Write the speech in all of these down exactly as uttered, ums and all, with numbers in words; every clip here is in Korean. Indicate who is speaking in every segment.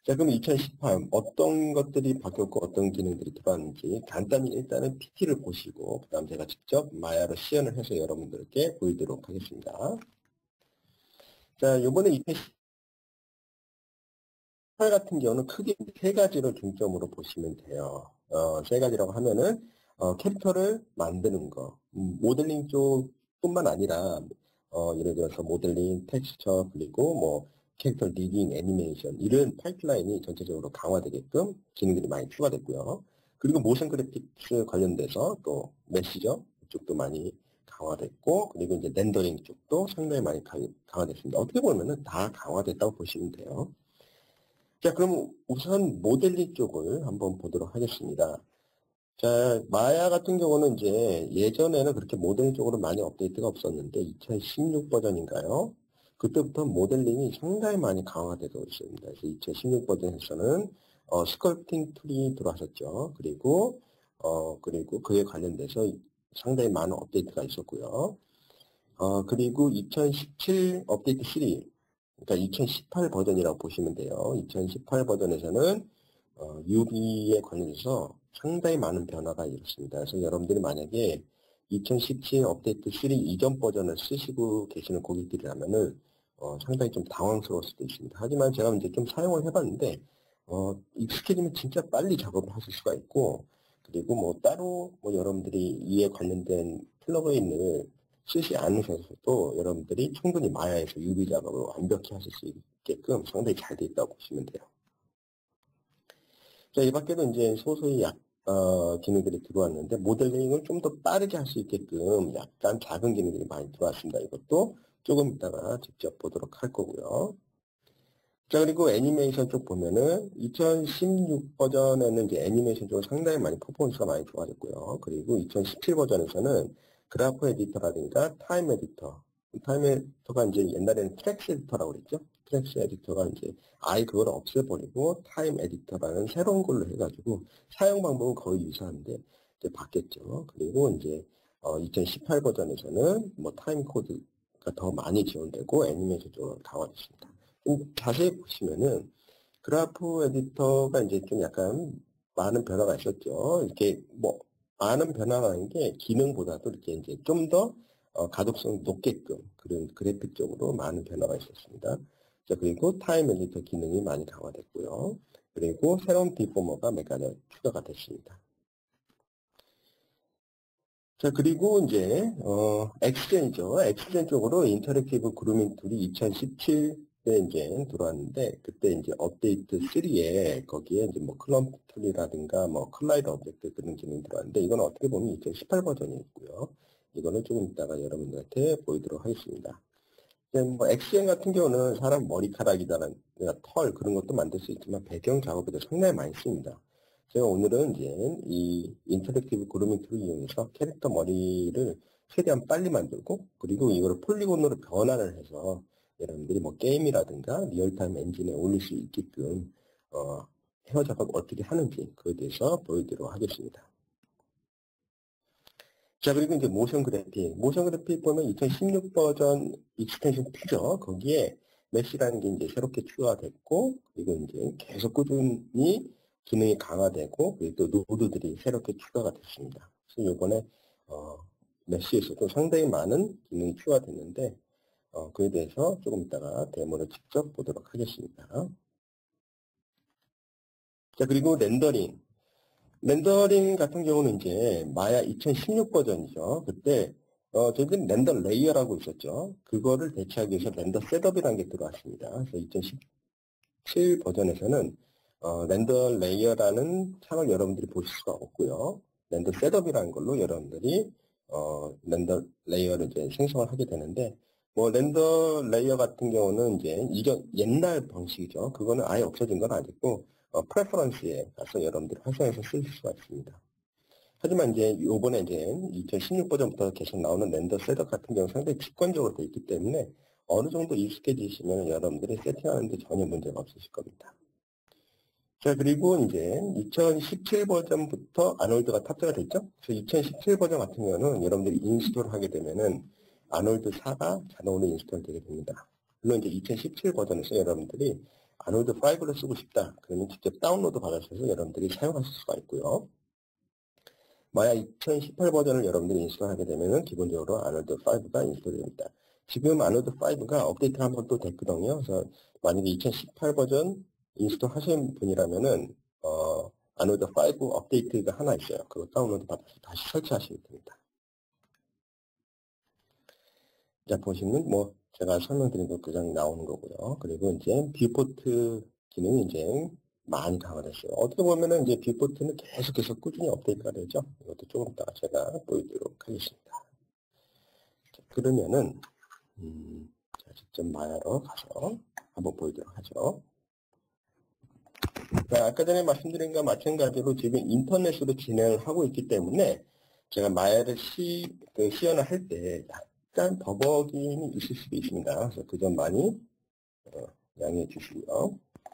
Speaker 1: 자, 그럼 이천십팔 어떤 것들이 바뀌었고 어떤 기능들이 들어왔는지 간단히 일단은 피티를 보시고 그 다음 제가 직접 마야로 시연을 해서 여러분들께 보이도록 하겠습니다. 자, 이번에 이천십팔 같은 경우는 크게 세 가지를 중점으로 보시면 돼요. 어, 세 가지라고 하면은 어, 캐릭터를 만드는 거, 음, 모델링 쪽뿐만 아니라 어, 예를 들어서 모델링, 텍스처, 그리고 뭐 캐릭터 리딩, 애니메이션 이런 파이프라인이 전체적으로 강화되게끔 기능들이 많이 추가됐고요. 그리고 모션 그래픽스 관련돼서 또 메시저 쪽도 많이 강화됐고, 그리고 이제 렌더링 쪽도 상당히 많이 강화됐습니다. 어떻게 보면은 다 강화됐다고 보시면 돼요. 자, 그럼 우선 모델링 쪽을 한번 보도록 하겠습니다. 자, 마야 같은 경우는 이제 예전에는 그렇게 모델링 쪽으로 많이 업데이트가 없었는데 이천십육 버전인가요? 그때부터 모델링이 상당히 많이 강화되고 있습니다. 그래서 이천십육 버전에서는 어, 스컬프팅 툴이 들어왔었죠. 그리고 어, 그리고 그에 관련돼서 상당히 많은 업데이트가 있었고요. 어, 그리고 이천십칠 업데이트 삼, 그러니까 이천십팔 버전이라고 보시면 돼요. 이천십팔 버전에서는 어, 유비에 관련해서 상당히 많은 변화가 있었습니다. 그래서 여러분들이 만약에 이천십칠 업데이트 삼 이전 버전을 쓰시고 계시는 고객들이라면은 어, 상당히 좀 당황스러울 수도 있습니다. 하지만 제가 이제 좀 사용을 해봤는데 어, 익숙해지면 진짜 빨리 작업을 하실 수가 있고, 그리고 뭐 따로 뭐 여러분들이 이에 관련된 플러그인을 쓰지 않으셔서도 여러분들이 충분히 마야에서 유비 작업을 완벽히 하실 수 있게끔 상당히 잘 되어 있다고 보시면 돼요. 자, 이 밖에도 이제 소소히 약, 어, 기능들이 들어왔는데, 모델링을 좀 더 빠르게 할 수 있게끔 약간 작은 기능들이 많이 들어왔습니다. 이것도 조금 이따가 직접 보도록 할 거고요. 자, 그리고 애니메이션 쪽 보면은, 이천십육 버전에는 이제 애니메이션 쪽은 상당히 많이 퍼포먼스가 많이 좋아졌고요. 그리고 이천십칠 버전에서는 그래프 에디터라든가 타임 에디터, 타임 에디터가 이제 옛날에는 트랙스 에디터라고 그랬죠. 트랙스 에디터가 이제 아예 그걸 없애버리고 타임 에디터라는 새로운 걸로 해가지고 사용 방법은 거의 유사한데 이제 바뀌었죠. 그리고 이제 어, 이천십팔 버전에서는 뭐 타임 코드가 더 많이 지원되고 애니메이션 쪽으로 강화됐습니다. 좀 자세히 보시면은 그래프 에디터가 이제 좀 약간 많은 변화가 있었죠. 이렇게 뭐 많은 변화라는 게 기능보다도 이렇게 이제 좀 더 어, 가독성 높게끔 그런 그래픽적으로 많은 변화가 있었습니다. 자, 그리고 타임 에디터 기능이 많이 강화됐고요. 그리고 새로운 디포머가 몇 가지 추가가 됐습니다. 자, 그리고 이제 어, 엑스젠이죠. 엑스젠 쪽으로 인터랙티브 그루밍 툴이 이천십칠에 이제 들어왔는데, 그때 이제 업데이트 삼에 거기에 이제 뭐 클럼프 툴이라든가 뭐 클라이더 오브젝트 그런 기능이 들어왔는데, 이건 어떻게 보면 이천십팔 버전이 있고요. 이거는 조금 이따가 여러분들한테 보이도록 하겠습니다. 뭐 엑스젠 같은 경우는 사람 머리카락이다는 털 그런 것도 만들 수 있지만 배경 작업에도 상당히 많이 쓰입니다. 제가 오늘은 이제 이 인터랙티브 그루밍 툴을 이용해서 캐릭터 머리를 최대한 빨리 만들고, 그리고 이거를 폴리곤으로 변환을 해서 여러분들이 뭐 게임이라든가 리얼타임 엔진에 올릴 수 있게끔 어, 헤어 작업 어떻게 하는지 그에 대해서 보여드리도록 하겠습니다. 자, 그리고 이제 모션 그래픽. 모션 그래픽 보면 이천십육 버전 익스텐션 이죠. 거기에 메시라는 게 이제 새롭게 추가가 됐고, 그리고 이제 계속 꾸준히 기능이 강화되고, 그리고 또 노드들이 새롭게 추가가 됐습니다. 그래서 이번에, 어, 메시에서도 상당히 많은 기능이 추가됐는데, 어, 그에 대해서 조금 이따가 데모를 직접 보도록 하겠습니다. 자, 그리고 렌더링. 렌더링 같은 경우는 이제 마야 이천십육 버전이죠. 그때 어, 저희들은 렌더 레이어라고 있었죠. 그거를 대체하기 위해서 렌더 셋업이라는 게 들어왔습니다. 그래서 이천십칠 버전에서는 어, 렌더 레이어라는 창을 여러분들이 보실 수가 없고요. 렌더 셋업이라는 걸로 여러분들이 어, 렌더 레이어를 이제 생성을 하게 되는데, 뭐 렌더 레이어 같은 경우는 이제 이전 옛날 방식이죠. 그거는 아예 없어진 건 아니고 어, 프레퍼런스에 가서 여러분들이 활성해서 쓰실 수가 있습니다. 하지만 이제 요번에 이제 이천십육 버전부터 계속 나오는 렌더 셋업 같은 경우는 상당히 직관적으로 되어 있기 때문에 어느 정도 익숙해지시면 여러분들이 세팅하는데 전혀 문제가 없으실 겁니다. 자, 그리고 이제 이천십칠 버전부터 아놀드가 탑재가 됐죠? 그래서 이천십칠 버전 같은 경우는 여러분들이 인스톨을 하게 되면은 아놀드 사가 자동으로 인스톨 되게 됩니다. 물론 이제 이천십칠 버전에서 여러분들이 아노이드 파이브를 쓰고 싶다. 그러면 직접 다운로드 받아서 여러분들이 사용하실 수가 있고요. 마야 이천십팔 버전을 여러분들이 인스톨하게 되면 기본적으로 아노이드 파이브가 인스톨됩니다. 지금 아노이드 파이브가 업데이트가 한 번 또 됐거든요. 그래서 만약에 이천십팔 버전 인스톨 하신 분이라면은 어, 아노이드 파이브 업데이트가 하나 있어요. 그거 다운로드 받아서 다시 설치하시면 됩니다. 자, 보시면 뭐 제가 설명드린 거 그냥 나오는 거고요. 그리고 이제 뷰포트 기능이 이제 많이 강화됐어요. 어떻게 보면은 이제 뷰포트는 계속해서 꾸준히 업데이트가 되죠. 이것도 조금 이따가 제가 보여드리도록 하겠습니다. 자, 그러면은 음, 자, 직접 마야로 가서 한번 보여드리도록 하죠. 자, 아까 전에 말씀드린 것과 마찬가지로 지금 인터넷으로 진행을 하고 있기 때문에 제가 마야를 시, 그 시연을 할 때 약간 버벅임이 있을 수도 있습니다. 그래서 그 점 많이 어, 양해해 주시고요.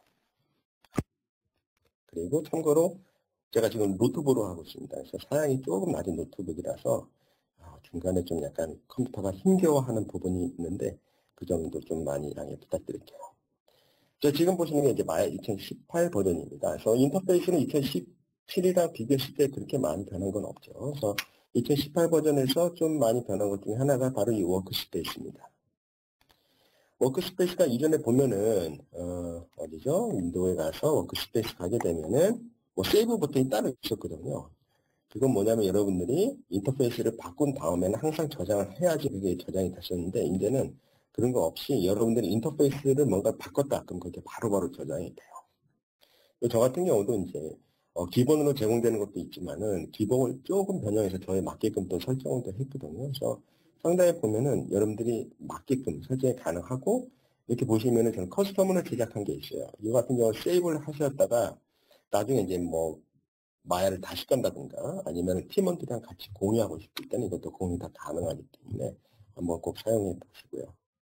Speaker 1: 그리고 참고로 제가 지금 노트북으로 하고 있습니다. 그래서 사양이 조금 낮은 노트북이라서 아, 중간에 좀 약간 컴퓨터가 힘겨워하는 부분이 있는데 그 점도 좀 많이 양해 부탁드릴게요. 자, 지금 보시는 게 이제 마야 이천십팔 버전입니다. 그래서 인터페이스는 이천십칠이랑 비교했을 때 그렇게 많이 변한 건 없죠. 그래서 이천십팔 버전에서 좀 많이 변한 것 중에 하나가 바로 이 워크스페이스입니다. 워크스페이스가 이전에 보면은 어, 어디죠? 윈도우에 가서 워크스페이스 가게 되면은 뭐 세이브 버튼이 따로 있었거든요. 그건 뭐냐면 여러분들이 인터페이스를 바꾼 다음에는 항상 저장을 해야지 그게 저장이 됐었는데 이제는 그런 거 없이 여러분들이 인터페이스를 뭔가 바꿨다 그럼 그게 바로바로 저장이 돼요. 저 같은 경우도 이제 어, 기본으로 제공되는 것도 있지만은 기본을 조금 변형해서 저에 맞게끔 또 설정을 또 했거든요. 그래서 상단에 보면은 여러분들이 맞게끔 설정이 가능하고 이렇게 보시면은 저는 커스텀으로 제작한 게 있어요. 이거 같은 경우 세이브를 하셨다가 나중에 이제 뭐 마야를 다시 간다든가 아니면 팀원들이랑 같이 공유하고 싶을 때는 이것도 공유 다 가능하기 때문에 한번 꼭 사용해 보시고요.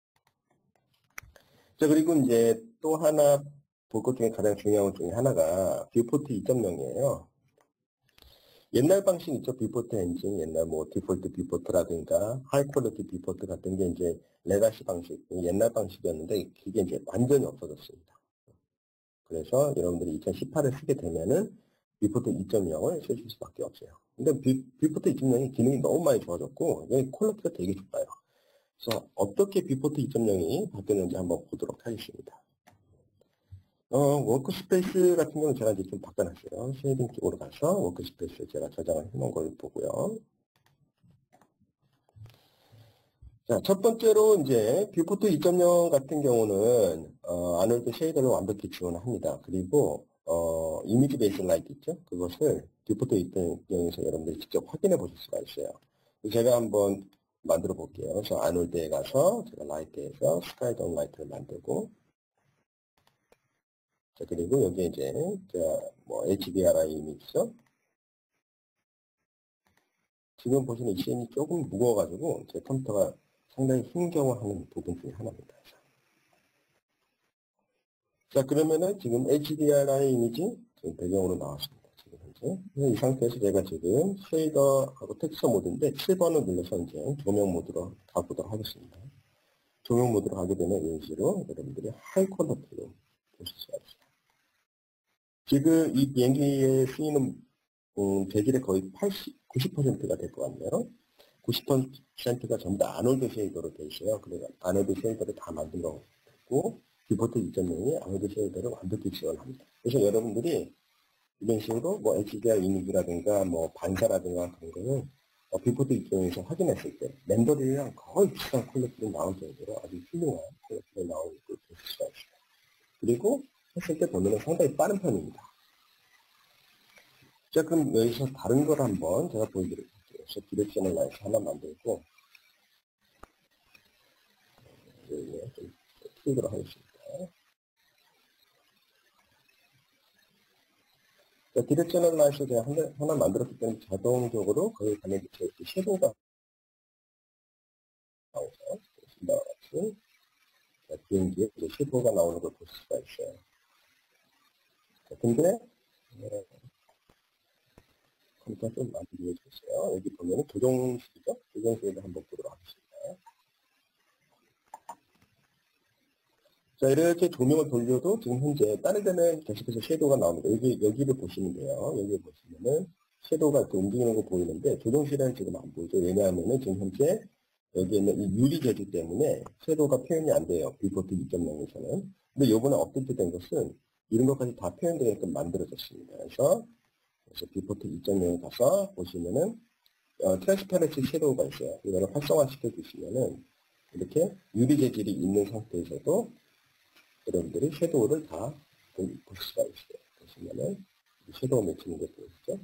Speaker 1: 자, 그리고 이제 또 하나 볼 것 중에 가장 중요한 것 중에 하나가 뷰포트 이 점 영이에요. 옛날 방식 있죠. 뷰포트 엔진, 옛날 뭐 디폴트 뷰포트라든가 하이 퀄리티 뷰포트 같은 게 이제 레가시 방식, 옛날 방식이었는데 그게 이제 완전히 없어졌습니다. 그래서 여러분들이 이천십팔을 쓰게 되면은 뷰포트 이 점 영을 쓰실 수밖에 없어요. 근데 뷰포트 이 점 영이 기능이 너무 많이 좋아졌고 퀄리티가 되게 좋아요. 그래서 어떻게 뷰포트 이 점 영이 바뀌었는지 한번 보도록 하겠습니다. 어, 워크스페이스 같은 경우는 제가 이제 좀 바꿔놨어요. 쉐이딩 쪽으로 가서 워크스페이스 제가 저장을 해놓은 걸 보고요. 자, 첫 번째로 이제 뷰포트 이 점 영 같은 경우는 어, 아놀드 쉐이더를 완벽히 지원을 합니다. 그리고 어, 이미지 베이스 라이트 있죠? 그것을 뷰포트 이 점 영에서 여러분들이 직접 확인해 보실 수가 있어요. 제가 한번 만들어 볼게요. 그래서 아놀드에 가서 제가 라이트에서 스카이다운 라이트를 만들고 자, 그리고 여기에 이제, 자, 뭐, 에이치디알아이 이미지죠? 지금 보시는 이 씬이 조금 무거워가지고, 제 컴퓨터가 상당히 힘겨워하는 부분 중에 하나입니다. 자, 그러면은 지금 에이치디알아이 이미지, 지금 배경으로 나왔습니다. 지금 현재. 이 상태에서 제가 지금 쉐이더하고 텍스처 모드인데, 칠 번을 눌러서 이제 조명 모드로 가보도록 하겠습니다. 조명 모드로 가게 되면 이런 식으로 여러분들이 하이 퀄리티로 보실 수가 있어요. 지금 이 비행기에 쓰이는 음, 재질의 거의 팔십, 구십 퍼센트가 될 것 같네요. 구십 퍼센트가 전부 다 아놀드 쉐이더로 되어 있어요. 그래서 아놀드 쉐이더를 다 만든 거고 뷰포트 이 점 영이 아놀드 쉐이더를 완벽히 지원합니다. 그래서 여러분들이 이런 식으로 뭐 에이치디알 이미지라든가 뭐 반사라든가 그런 거는 어, 뷰포트 이 점 영에서 확인했을 때 렌더링이랑 거의 비슷한 퀄리티로 나올 정도로 아주 훌륭한 퀄리티로 나오는 걸 보실 수가 있어요. 그리고 했을 때 보면 상당히 빠른 편입니다. 자, 그럼 여기서 다른 걸 한번 제가 보여드릴게요. 그래서 디렉셔널 라이트 하나 만들고, 여기에 좀 키우도록 하겠습니다. 자, 디렉셔널 라이트 제가 하나, 하나 만들었기 때문에 자동적으로 거기에 가면 이렇게 섀도우가 나오죠. 같이. 자, 비행기에 이제 섀도우가 나오는 걸 볼 수가 있어요. 자, 근데, 네, 컴퓨터 좀 많이 이해해주세요. 여기 보면은 조정식이죠? 조정식을 한번 보도록 하겠습니다. 자, 이렇게 조명을 돌려도 지금 현재 다른 데는 계속해서 섀도우가 나옵니다. 여기, 여기를 보시면 돼요. 여기 보시면은 섀도우가 이렇게 움직이는 거 보이는데 조정실에는 지금 안 보이죠. 왜냐하면은 지금 현재 여기 있는 이 유리 재질 때문에 섀도우가 표현이 안 돼요. 비포트 이 점 영에서는. 근데 요번에 업데이트 된 것은 이런 것까지 다 표현되게끔 만들어졌습니다. 그래서, 그래서 비포트 이 점 영에 가서 보시면은 어, 트랜스퍼런시 섀도우가 있어요. 이거를 활성화시켜 주시면은 이렇게 유리 재질이 있는 상태에서도 여러분들이 섀도우를 다 볼 수가 있어요. 보시면은 섀도우 맺히는 게 보이시죠?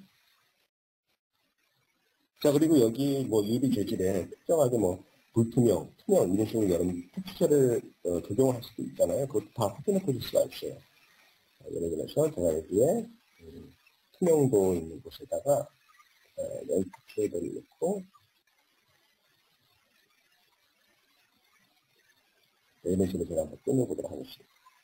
Speaker 1: 자, 그리고 여기 뭐 유리 재질에 특정하게 뭐 불투명, 투명 이런 식으로 여러분 텍스처를 어, 조정할 수도 있잖아요. 그것도 다 확인해 보실 수가 있어요. 자, 예를 들어서 제가 여기에 음, 투명도 있는 곳에다가 어, 렌즈 쉐이더를 넣고 이런 식으로 제가 한번 끊어보도록 하겠습니다.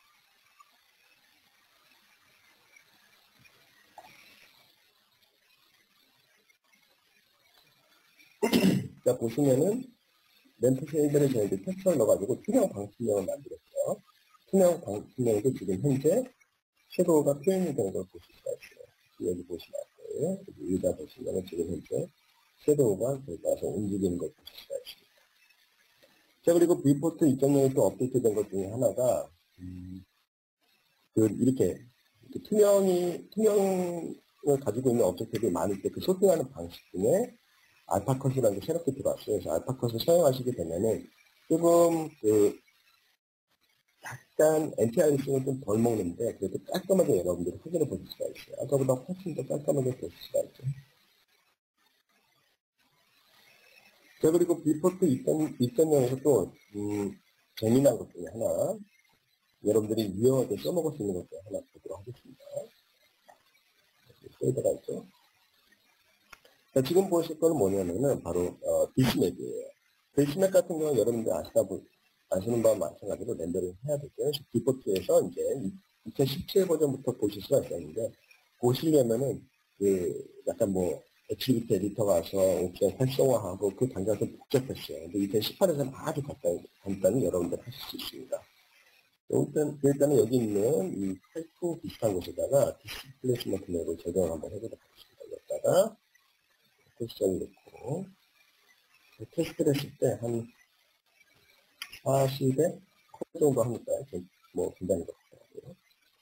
Speaker 1: 자, 보시면은 램프 쉐이더를 저희가 텍스처를 넣어가지고 투명 방투명을 만들었어요. 투명 방투명도 지금 현재 섀도우가 표현이 되는 걸 보실 수가 있어요. 여기 보시면 알 거예요. 여기 위에다 보시면은 지금 현재 섀도우가 거기 가서 움직이는 걸 보실 수가 있습니다. 자, 그리고 비포트 이 점 영이 또 업데이트 된 것 중에 하나가, 음, 그, 이렇게, 이렇게 투명이, 투명을 가지고 있는 업젝트들이 많을 때 그 소팅하는 방식 중에 알파컷이라는 게 새롭게 들어왔어요. 그래서 알파컷을 사용하시게 되면은 조금 그 약간 엔티아이리싱을 좀 덜 먹는데 그래도 깔끔하게 여러분들이 확인해 보실 수가 있어요. 아까보다 훨씬 더 깔끔하게 보실 수가 있죠. 자, 그리고 비포트 이 점 영에서 또 음, 재미난 것 중에 하나 여러분들이 유용하게 써먹을 수 있는 것 중에 하나 보도록 하겠습니다. 쉐이더가 있죠. 자, 지금 보실 거는 뭐냐면은 바로 어, 디시맵이에요. 디시맵 같은 경우는 여러분들 아시다 보, 아시는 바와 마찬가지로 렌더링 해야 되고요. 디포트에서 이제 이천십칠 버전부터 보실 수가 있었는데 보시려면은 그 약간 뭐 액티비티 에디터 가서 옵션 활성화하고 그 단계가 좀 복잡했어요. 근데 이천십팔에서는 아주 간단히, 간단히 여러분들 하실 수 있습니다. 일단, 일단은 여기 있는 이 타이프 비슷한 곳에다가 디스플레이스먼트 맵을 적용을 한번 해보도록 하겠습니다. 여기다가 테스트를 넣고 테스트를 했을 때 한 사십에 컷 정도 하니까 뭐 굉장히 좋더라고요.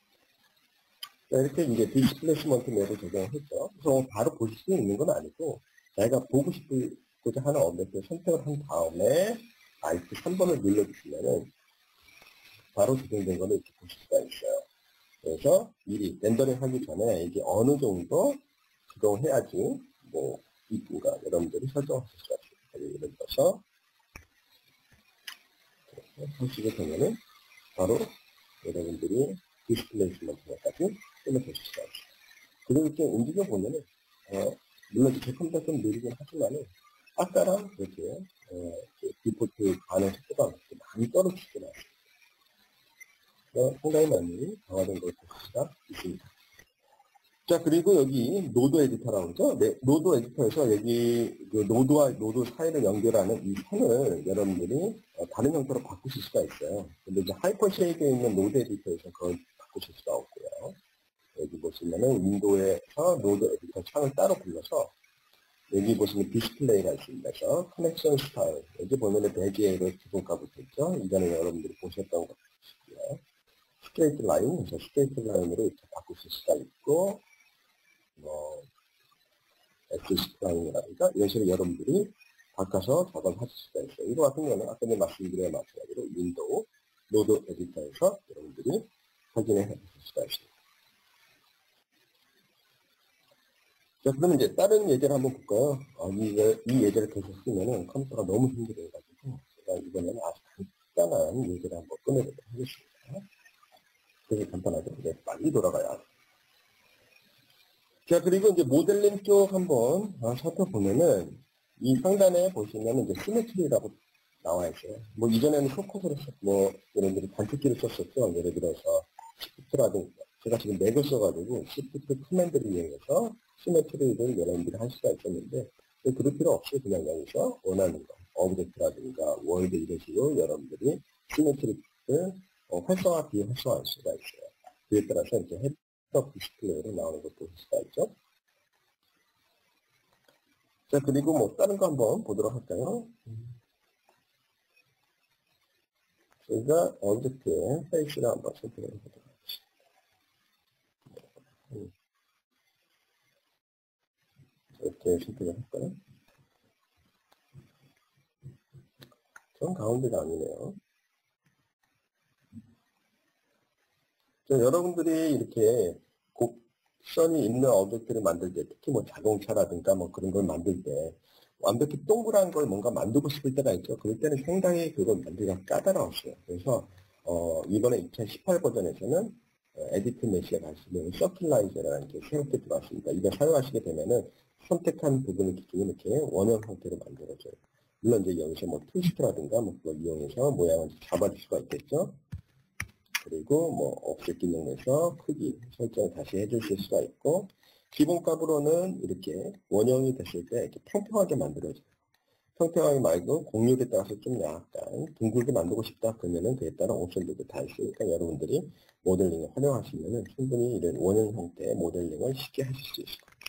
Speaker 1: 이렇게 이제 디스플레이스먼트 맵을 적용했죠. 그래서 바로 보실 수 있는 건 아니고 자기가 보고 싶고자 하는 업데이트를 선택을 한 다음에 알트 삼 번을 눌러주시면은 바로 적용된 거를 이렇게 보실 수가 있어요. 그래서 미리 렌더링 하기 전에 이게 어느 정도 적용해야지 뭐 이쁜가 여러분들이 설정하실 수가 있습니다. 예를 들어서 보시게 되면은 바로 여러분들이 디스플레이스먼트까지 끊어보실 수가 있어요. 그리고 이렇게 움직여 보면은 어, 물론 제품도 좀 느리긴 하지만은 아까랑 이렇게 어, 디포트 반응 속도가 많이 떨어지진 않습니다. 상당히 많이 강화된 걸 볼 수가 있습니다. 자, 그리고 여기 노드 에디터라고 하죠. 네, 노드 에디터에서 여기 그 노드와 노드 사이를 연결하는 이 선을 여러분들이 다른 형태로 바꾸실 수가 있어요. 근데 이제 하이퍼 쉐이드에 있는 노드 에디터에서 그걸 바꾸실 수가 없고요. 여기 보시면은 윈도우에서 노드 에디터 창을 따로 불러서 여기 보시면 디스플레이가 있습니다. 그래서 커넥션 스타일. 여기 보면은 베지에로 기본값을 있죠. 이전에 여러분들이 보셨던 것 보시고요. 스트레이트 라인, 그래서 스트레이트 라인으로 이렇게 바꾸실 수가 있고, 뭐, 엑시스 라인이라든가, 이런 식으로 여러분들이 바꿔서 작업하실 수가 있어요. 이거 같은 경우는 아까 전에 말씀드린 마찬가지로 윈도우, 노드 에디터에서 여러분들이 확인해 보실 수가 있습니다. 자, 그러면 이제 다른 예제를 한번 볼까요? 아, 이, 이 예제를 계속 쓰면은 컴퓨터가 너무 힘들어가지고, 제가 이번에는 아주 간단한 예제를 한번 꺼내보도록 하겠습니다. 되게 간단하게 이제 빨리 돌아가야. 자, 그리고 이제 모델링 쪽 한번 살펴보면은 이 상단에 보시면 이제 시메트리라고 나와 있어요. 뭐 이전에는 쇼컷으로 뭐 여러분들이 단축키를 썼었죠. 예를 들어서 시프트라든가 제가 지금 맥을 써가지고 시프트 커맨드를 이용해서 시메트리를 여러분들이 할 수가 있었는데 그럴 필요 없이 그냥 여기서 원하는 거, 오브젝트라든가 월드 이런 식으로 여러분들이 시메트리를 어, 활성화, 비활성화할 수가 있어요. 그에 따라서 이제 헤드업 디스플레이로 나오는 걸 보실 수가 있죠. 자, 그리고 뭐 다른 거 한번 보도록 할까요? 저희가 오브젝트의 페이스를 한번 선택해 보도록 하겠습니다. 이렇게 선택을 할까요? 전 가운데가 아니네요. 자, 여러분들이 이렇게 곡선이 있는 오브젝트를 만들 때, 특히 뭐 자동차라든가 뭐 그런 걸 만들 때, 완벽히 동그란 걸 뭔가 만들고 싶을 때가 있죠. 그럴 때는 상당히 그걸 만들기가 까다로웠어요. 그래서, 어, 이번에 이천십팔 버전에서는 에디트 메시에 가시면 서큘라이저라는 게 새롭게 들어왔습니다. 이거 사용하시게 되면은 선택한 부분을 기준으로 이렇게 원형 형태로 만들어져요. 물론 이제 여기서 뭐 트위스트라든가 뭐 그걸 이용해서 모양을 잡아줄 수가 있겠죠. 그리고 뭐 옵셋 기능에서 크기 설정 다시 해주실 수가 있고, 기본값으로는 이렇게 원형이 됐을 때 이렇게 평평하게 만들어져요. 평평하게 말고 곡률에 따라서 좀 약간 둥글게 만들고 싶다 그러면은 그에 따라 옵션들도 다 있으니까 여러분들이 모델링을 활용하시면은 충분히 이런 원형 형태의 모델링을 쉽게 하실 수 있을 거예요.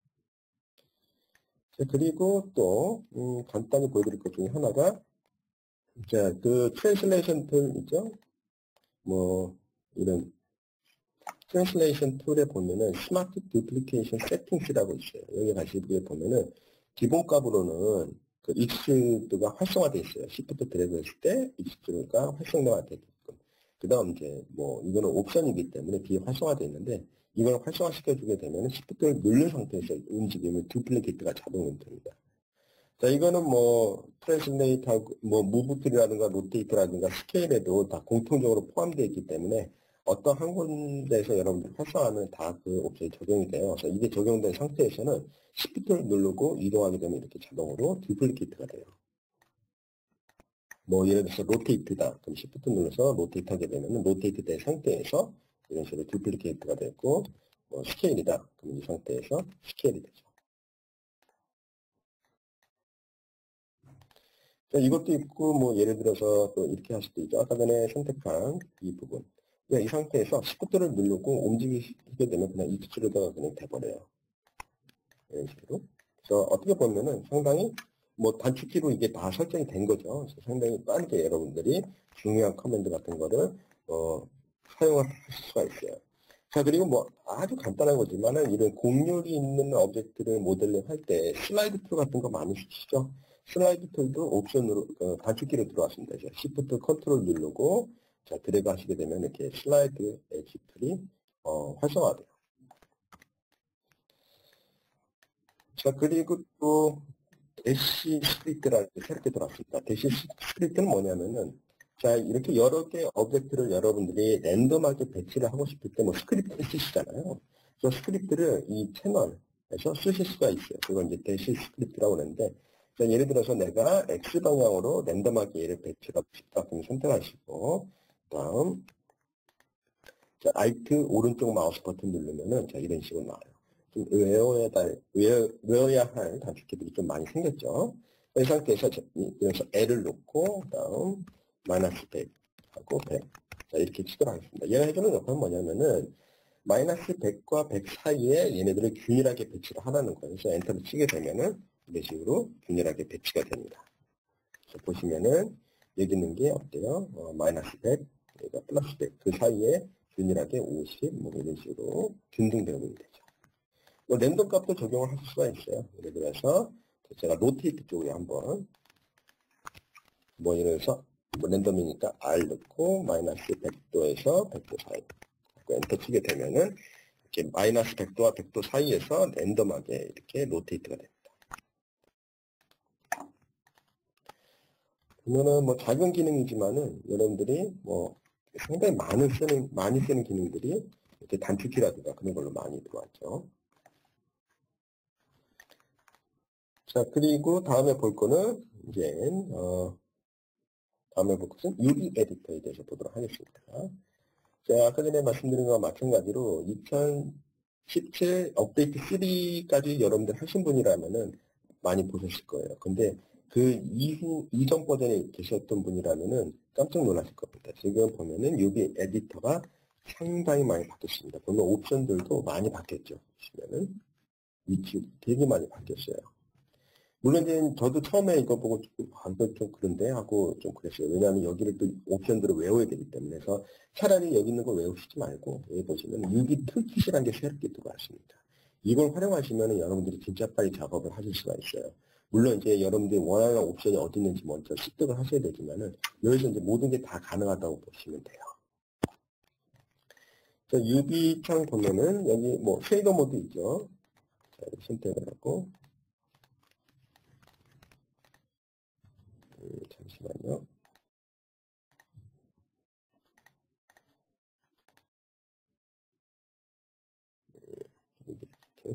Speaker 1: 자, 그리고 또 음, 간단히 보여드릴 것 중에 하나가, 자, 그 트랜슬레이션 툴 있죠? 뭐 이런 트랜슬레이션 툴에 보면은 스마트 두플리케이션 세팅스라고 있어요. 여기 가시게 보면은 기본값으로는 그 익스트루드가 활성화되어 있어요. 시프트 드래그 했을 때 익스트루드가 활성화되게끔. 그 다음 이제 뭐 이거는 옵션이기 때문에 비활성화되어 있는데, 이걸 활성화시켜주게 되면 시프트를 누른 상태에서 움직이면 두플리케이트가 자동으로 됩니다. 자, 이거는 뭐 트랜슬레이트하고 뭐 무브 툴이라든가 로테이트라든가 스케일에도 다 공통적으로 포함되어 있기 때문에 어떤 한 군데에서 여러분들 활성화하면 다 그 옵션이 적용이 돼요. 그래서 이게 적용된 상태에서는 시프트를 누르고 이동하게 되면 이렇게 자동으로 듀플리케이트가 돼요. 뭐 예를 들어서 로테이트다. 그럼 시프트 눌러서 로테이트 하게 되면 로테이트 된 상태에서 이런 식으로 듀플리케이트가 되고, 뭐 스케일이다. 그럼 이 상태에서 스케일이 되죠. 자, 이것도 있고, 뭐, 예를 들어서 또 이렇게 할 수도 있죠. 아까 전에 선택한 이 부분. 그냥 이 상태에서 시프트를 누르고 움직이게 되면 그냥 익스트루더가 그냥 돼버려요. 이런 식으로. 그래서 어떻게 보면은 상당히 뭐 단축키로 이게 다 설정이 된 거죠. 그래서 상당히 빠르게 여러분들이 중요한 커맨드 같은 거를, 어, 사용을 하실 수가 있어요. 자, 그리고 뭐 아주 간단한 거지만은 이런 곡률이 있는 오브젝트를 모델링 할 때 슬라이드 툴 같은 거 많이 쓰시죠? 슬라이드 툴도 옵션으로, 어, 단축키로 들어왔습니다. 시프트 컨트롤 누르고, 자, 드래그 하시게 되면 이렇게 슬라이드 엣지 툴이, 어, 활성화돼요. 자, 그리고 또, 대시 스크립트라는 게 새롭게 들어왔습니다. 대시 스크립트는 뭐냐면은, 자, 이렇게 여러 개의 오브젝트를 여러분들이 랜덤하게 배치를 하고 싶을 때 뭐 스크립트를 쓰시잖아요. 그 스크립트를 이 채널에서 쓰실 수가 있어요. 그걸 이제 대시 스크립트라고 하는데, 자, 예를 들어서 내가 X방향으로 랜덤하게 얘를 배치하고 싶다. 그럼 선택하시고, 다음, 자, Alt 오른쪽 마우스 버튼 누르면은, 자, 이런 식으로 나와요. 좀 외워야, 외워, 외워야 할 단축키들이 좀 많이 생겼죠. 이 상태에서 여기서 L을 놓고, 다음, 마이너스 백 하고 백. 자, 이렇게 치도록 하겠습니다. 얘가 해주는 역할은 뭐냐면은, 마이너스 백과 백 사이에 얘네들을 균일하게 배치를 하라는 거예요. 그래서 엔터를 치게 되면은, 이런 식으로 균일하게 배치가 됩니다. 그래서 보시면은, 여기 있는 게 어때요? 어, 마이너스 백, 여기가 플러스 백. 그 사이에 균일하게 오십, 뭐 이런 식으로 균등되는 되죠. 뭐 랜덤 값도 적용을 할 수가 있어요. 예를 들어서 제가 로테이트 쪽에 한번 뭐 예를 들어서 뭐 랜덤이니까 R 넣고 마이너스 백 도에서 백 도 사이 엔터 치게 되면은 이렇게 마이너스 백 도와 백 도 사이에서 랜덤하게 이렇게 로테이트가 됩니다. 그러면은 뭐 작은 기능이지만은 여러분들이 뭐 상당히 많은 쓰는 많이 쓰는 기능들이 이렇게 단축키라든가 그런 걸로 많이 들어왔죠. 자, 그리고 다음에 볼 거는, 이제, 어, 다음에 볼 것은 유비 에디터에 대해서 보도록 하겠습니다. 자, 아까 전에 말씀드린 것과 마찬가지로 이천십칠 업데이트 삼까지 여러분들 하신 분이라면은 많이 보셨을 거예요. 근데 그 이후, 이전 버전에 계셨던 분이라면은 깜짝 놀라실 겁니다. 지금 보면은 유비 에디터가 상당히 많이 바뀌었습니다. 보면 옵션들도 많이 바뀌었죠. 보시면은 위치 되게 많이 바뀌었어요. 물론 이제 저도 처음에 이거 보고 좀, 아, 이거 좀 그런데 하고 좀 그랬어요. 왜냐하면 여기를 또 옵션들을 외워야 되기 때문에. 그래서 차라리 여기 있는 거 외우시지 말고 여기 보시면 유비 툴킷이라는 게 새롭게 들어왔습니다. 이걸 활용하시면 여러분들이 진짜 빨리 작업을 하실 수가 있어요. 물론 이제 여러분들이 원하는 옵션이 어디 있는지 먼저 습득을 하셔야 되지만은 여기서 이제 모든 게 다 가능하다고 보시면 돼요. 자, 유비 창 보면은 여기 뭐 쉐이더 모드 있죠. 자, 이렇게 선택을 하고 음, 잠시만요. 이렇게.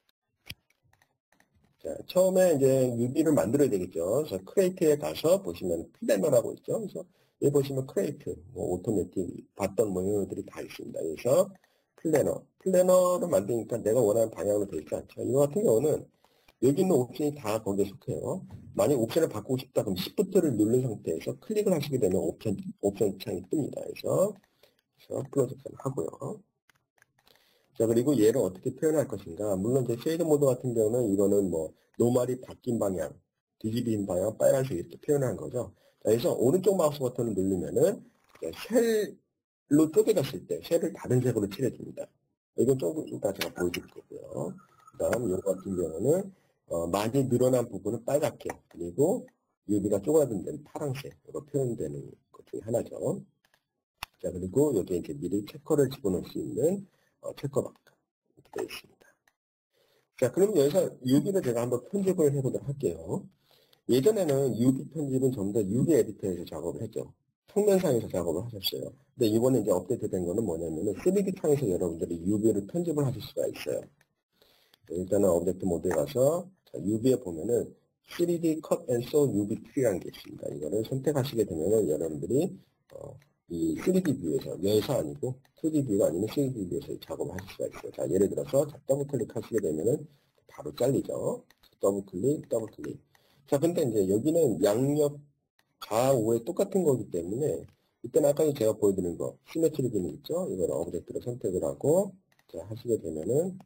Speaker 1: 자, 처음에 이제 유비를 만들어야 되겠죠. 그래서 크레이트에 가서 보시면 플래너라고 있죠. 그래서 여기 보시면 크레이트, 뭐 오토매틱, 봤던 뭐 이런 것들이 다 있습니다. 그래서 플래너, 플래너를 만드니까 내가 원하는 방향으로 되어 있지 않죠. 이거 같은 경우는 여기 있는 옵션이 다 거기에 속해요. 만약 옵션을 바꾸고 싶다 그럼 시프트를 누른 상태에서 클릭을 하시게 되면 옵션, 옵션 창이 뜹니다. 그래서, 그래서 프로젝트를 하고요. 자, 그리고 얘를 어떻게 표현할 것인가. 물론 이제 쉐이드 모드 같은 경우는 이거는 뭐 노말이 바뀐 방향, 뒤집힌 방향, 빨간색 이렇게 표현한 거죠. 자, 그래서 오른쪽 마우스 버튼을 누르면은 쉘로 쪼개졌을 때 쉘을 다른 색으로 칠해줍니다. 이건 조금 이따 제가 보여드릴 거고요. 그 다음 이거 같은 경우는 어, 많이 늘어난 부분은 빨갛게, 그리고 여기가 쪼그라든 데는 파란색으로 표현되는 것 중에 하나죠. 자, 그리고 여기에 이제 미리 체커를 집어넣을 수 있는 어, 체커박스 이렇게 되어 있습니다. 자, 그럼 여기서 유비를 제가 한번 편집을 해보도록 할게요. 예전에는 유비 편집은 전부 다 유비 에디터에서 작업을 했죠. 평면상에서 작업을 하셨어요. 근데 이번에 이제 업데이트된 거는 뭐냐면은 쓰리디 창에서 여러분들이 유비를 편집을 하실 수가 있어요. 일단은 오브젝트 모드에 가서 유비에 보면은 쓰리디 컷 앤 소 유비 트리라는 게 있습니다. 이거를 선택하시게 되면은 여러분들이 어, 이 쓰리디 뷰에서, 여기서 아니고 투디 뷰가 아니면 쓰리디 뷰에서 작업을 하실 수가 있어요. 자, 예를 들어서 자, 더블 클릭하시게 되면은 바로 잘리죠. 더블 클릭, 더블 클릭. 자, 근데 이제 여기는 양옆 좌우에 똑같은 거기 때문에 이때는 아까 제가 보여드린 거 시메트리 기능 있죠. 이걸 오브젝트로 선택을 하고 자, 하시게 되면은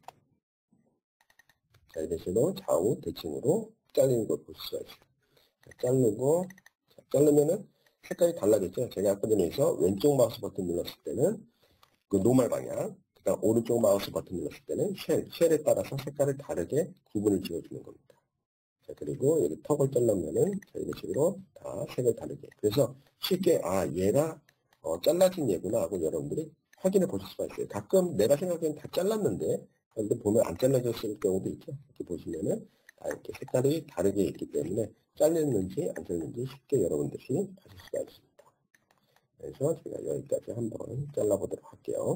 Speaker 1: 자, 이런 식으로 좌우 대칭으로 잘리는 걸 볼 수가 있어요. 자, 자르고 자, 자르면은 색깔이 달라졌죠. 제가 아까 전에 해서 왼쪽 마우스 버튼 눌렀을 때는 그 노멀 방향, 그 다음 오른쪽 마우스 버튼 눌렀을 때는 쉘, 쉘에 따라서 색깔을 다르게 구분을 지어주는 겁니다. 자, 그리고 여기 턱을 잘라면은 자, 이런 식으로 다 색을 다르게. 그래서 쉽게 아 얘가 어, 잘라진 얘구나 하고 여러분들이 확인해 보실 수가 있어요. 가끔 내가 생각하기엔 다 잘랐는데 근데 보면 안 잘라졌을 경우도 있죠. 이렇게 보시면은 다 이렇게 색깔이 다르게 있기 때문에 잘렸는지 안 잘렸는지 쉽게 여러분들이 하실 수가 있습니다. 그래서 제가 여기까지 한번 잘라보도록 할게요.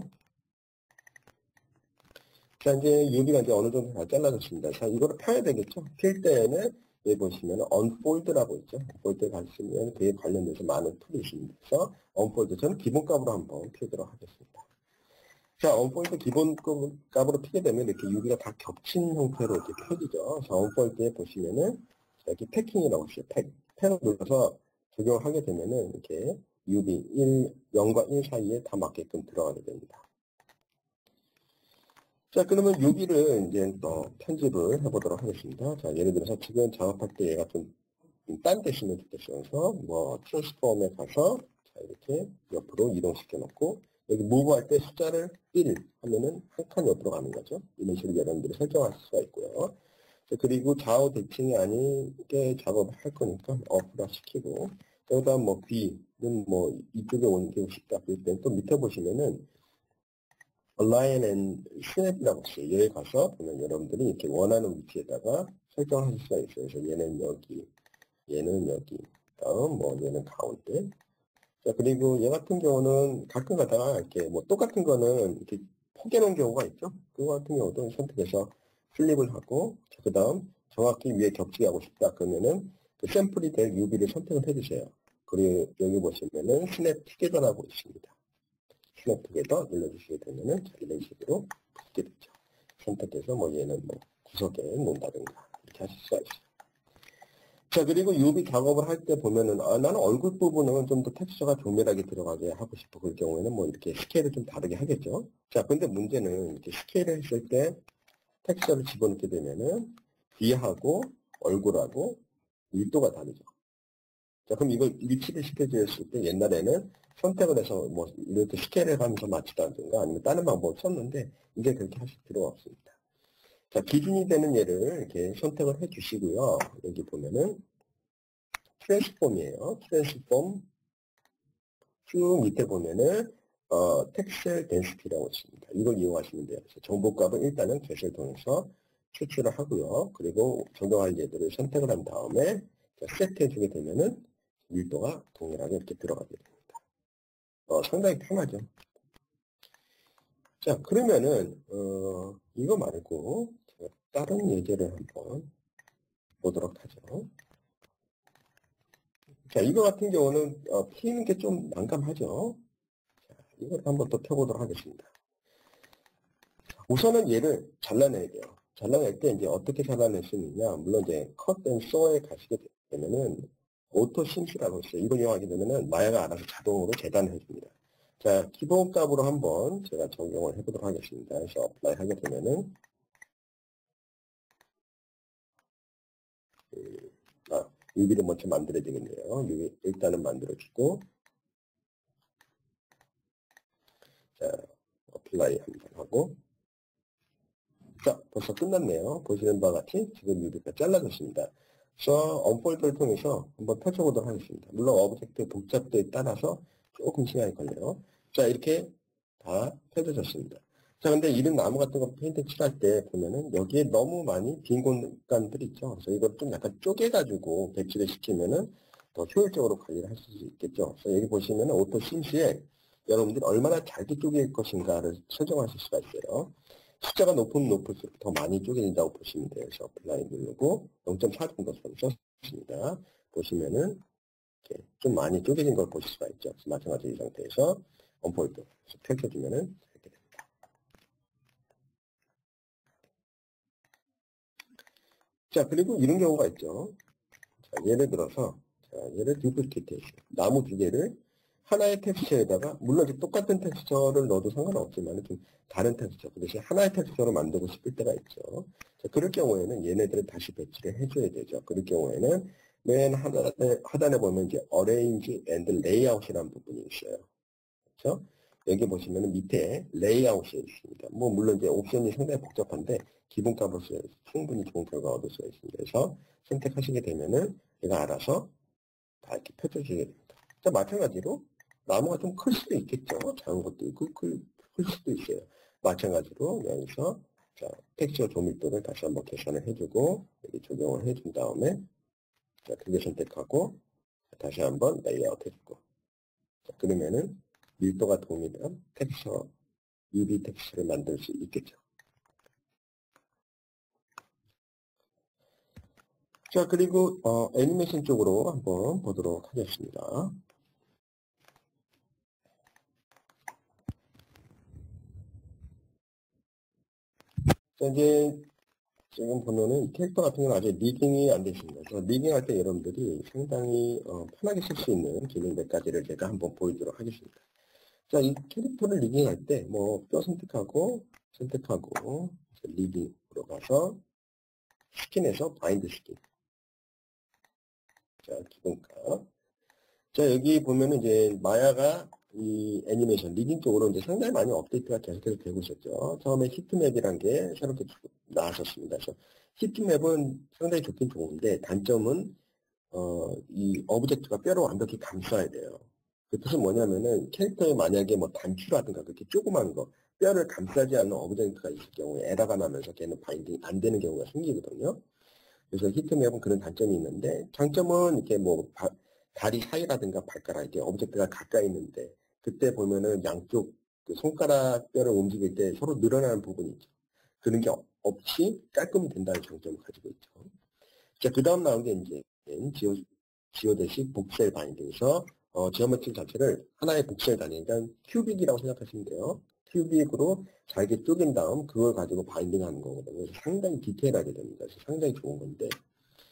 Speaker 1: 자, 이제 유비가 이제 어느 정도 다 잘라졌습니다. 자, 이거를 펴야 되겠죠? 필 때에는 여기 보시면 unfold라고 있죠? unfold 가시면 그에 관련돼서 많은 툴이 있습니다. 그래서 unfold 저는 기본값으로 한번 펴도록 하겠습니다. 자, unfold 기본값으로 피게 되면 이렇게 유비가 다 겹친 형태로 이렇게 펴지죠. 자, unfold에 보시면은 여기 패킹이라고 있어요. 팩. 팩을 눌러서 적용하게 되면은 이렇게 유비 일, 영과 일 사이에 다 맞게끔 들어가게 됩니다. 자, 그러면 여기를 이제 또 편집을 해보도록 하겠습니다. 자, 예를 들어서 지금 작업할 때 얘가 좀 딴 데 쓰면 좋겠어요. 그래서 뭐 트랜스폼에 가서 자, 이렇게 옆으로 이동시켜 놓고 여기 무브할 때 숫자를 일 하면은 한 칸 옆으로 가는 거죠. 이런 식으로 여러분들이 설정할 수가 있고요. 자, 그리고 좌우 대칭이 아니게 작업을 할 거니까 어플화 시키고 그다음 뭐 B는 뭐 이쪽에 옮기고 싶다. 그럴 때는 또 밑에 보시면은 Align and Snap이라고 있어요. 여기 가서 보면 여러분들이 이렇게 원하는 위치에다가 설정하실 수가 있어요. 그래서 얘는 여기, 얘는 여기, 다음 뭐 얘는 가운데. 자, 그리고 얘 같은 경우는 가끔 가다가 이렇게 뭐 똑같은 거는 이렇게 포개놓은 경우가 있죠. 그거 같은 경우도 선택해서 플립을 하고, 그 다음 정확히 위에 겹치게 하고 싶다. 그러면은 그 샘플이 될 유비를 선택을 해주세요. 그리고 여기 보시면은 스냅 티겟이라고 있습니다. 스냅 투게더 눌러주시게 되면은 자, 이런 식으로 붙게 되죠. 선택해서 뭐 얘는 뭐 구석에 놓는다든가 이렇게 하실 수가 있어요. 자, 그리고 유비 작업을 할 때 보면은, 아, 나는 얼굴 부분은 좀 더 텍스처가 조밀하게 들어가게 하고 싶어. 그럴 경우에는 뭐 이렇게 스케일을 좀 다르게 하겠죠. 자, 근데 문제는 이렇게 스케일을 했을 때 텍스처를 집어넣게 되면은 귀하고 얼굴하고 밀도가 다르죠. 자, 그럼 이걸 일치를 시켜주었을 때 옛날에는 선택을 해서 뭐 이렇게 스케일을 하면서 맞추다든가 아니면 다른 방법을 썼는데 이제 그렇게 하실 필요가 없습니다. 자, 기준이 되는 얘를 이렇게 선택을 해 주시고요. 여기 보면은 트랜스폼이에요. 트랜스폼 쭉 밑에 보면은 어, 텍셀 덴시티라고 있습니다. 이걸 이용하시면 돼요. 그래서 정보값을 일단은 get을 통해서 추출을 하고요. 그리고 적용할 예들을 선택을 한 다음에 세트해 주게 되면은 밀도가 동일하게 이렇게 들어가게 됩니다. 어, 상당히 편하죠. 자, 그러면은 어, 이거 말고 제가 다른 예제를 한번 보도록 하죠. 자, 이거 같은 경우는 어, 피는 게 좀 난감하죠. 자, 이걸 한번 또 펴보도록 하겠습니다. 우선은 얘를 잘라내야 돼요. 잘라낼 때 이제 어떻게 잘라낼 수 있느냐? 물론 이제 컷 앤 소에 가시게 되면은 오토 심스라고 있어요. 이걸 이용하게 되면은 마야가 알아서 자동으로 재단을 해줍니다. 자, 기본값으로 한번 제가 적용을 해보도록 하겠습니다. 그래서 어플라이 하게 되면은 아, 유비를 먼저 만들어야 되겠네요. 유비 일단은 만들어주고 자, 어플라이 한번 하고 자, 벌써 끝났네요. 보시는 바와 같이 지금 유비가 잘라졌습니다. 그래서 언폴드를 통해서 한번 펼쳐보도록 하겠습니다. 물론 오브젝트 복잡도에 따라서 조금 시간이 걸려요. 자, 이렇게 다 펼쳐졌습니다. 자, 근데 이런 나무 같은 거 페인트 칠할 때 보면은 여기에 너무 많이 빈 공간들이 있죠. 그래서 이걸 좀 약간 쪼개가지고 배치를 시키면은 더 효율적으로 관리를 할 수 있겠죠. 그래서 여기 보시면은 오토 심시에 여러분들이 얼마나 잘게 쪼갤 것인가를 설정하실 수가 있어요. 숫자가 높으면 높을수록 더 많이 쪼개진다고 보시면 돼요. 그래서 어플라이 누르고 영 점 사 정도 썼습니다. 보시면은 이렇게 좀 많이 쪼개진 걸 보실 수가 있죠. 그래서 마찬가지 이 상태에서 언폴드 펼쳐주면은 이렇게 됩니다. 자, 그리고 이런 경우가 있죠. 자, 예를 들어서 자, 얘를 듀플리케이트 했어요. 나무 두 개를 하나의 텍스처에다가 물론 이제 똑같은 텍스처를 넣어도 상관없지만 좀 다른 텍스처 그 대신 하나의 텍스처로 만들고 싶을 때가 있죠. 자, 그럴 경우에는 얘네들을 다시 배치를 해줘야 되죠. 그럴 경우에는 맨 하단에, 하단에 보면 이제 Arrange and Layout이라는 부분이 있어요. 그렇죠? 여기 보시면 밑에 레이아웃이 있습니다. 뭐 물론 이제 옵션이 상당히 복잡한데 기본값으로 충분히 좋은 결과 얻을 수가 있습니다. 그래서 선택하시게 되면은 얘가 알아서 다 이렇게 펼쳐지게 됩니다. 자, 마찬가지로 나무가 좀 클 수도 있겠죠. 작은 것도 있고 클, 클 수도 있어요. 마찬가지로 여기서 자, 텍스처 조밀도를 다시 한번 계산을 해주고 여기 적용을 해준 다음에 자, 두 개 선택하고 다시 한번 레이아웃 해주고 자, 그러면은 밀도가 동일한 텍스처, 유비 텍스처를 만들 수 있겠죠. 자, 그리고 어, 애니메이션 쪽으로 한번 보도록 하겠습니다. 자, 이제 지금 보면은 이 캐릭터 같은 경우는 아직 리깅이 안 되어 있습니다. 그래서 리깅할 때 여러분들이 상당히 어, 편하게 쓸 수 있는 기능 몇 가지를 제가 한번 보여드리도록 하겠습니다. 자, 이 캐릭터를 리깅할 때 뭐 뼈 선택하고 선택하고 리깅으로 가서 스킨에서 바인드 스킨. 자, 기본값. 자, 여기 보면은 이제 마야가 이 애니메이션 리딩 쪽으로 이제 상당히 많이 업데이트가 계속해서 되고 있었죠. 처음에 히트맵이란 게 새롭게 나왔었습니다. 그래서 히트맵은 상당히 좋긴 좋은데 단점은 어, 이 오브젝트가 뼈로 완벽히 감싸야 돼요. 그 뜻은 뭐냐면은 캐릭터에 만약에 뭐 단추라든가 그렇게 조그만 거 뼈를 감싸지 않는 오브젝트가 있을 경우에 에러가 나면서 걔는 바인딩이 안 되는 경우가 생기거든요. 그래서 히트맵은 그런 단점이 있는데 장점은 이렇게 뭐 바, 다리 사이라든가 발가락 이렇게 오브젝트가 가까이 있는데 그때 보면은 양쪽 그 손가락 뼈를 움직일 때 서로 늘어나는 부분이 있죠. 그런 게 없이 깔끔히 된다는 장점을 가지고 있죠. 자, 그 다음 나온 게 이제 지오, 지오데시 복셀 바인딩에서 어, 지오메트리 자체를 하나의 복셀 단위, 그러니까 큐빅이라고 생각하시면 돼요. 큐빅으로 잘게 쪼갠 다음 그걸 가지고 바인딩하는 거거든요. 그래서 상당히 디테일하게 됩니다. 그래서 상당히 좋은 건데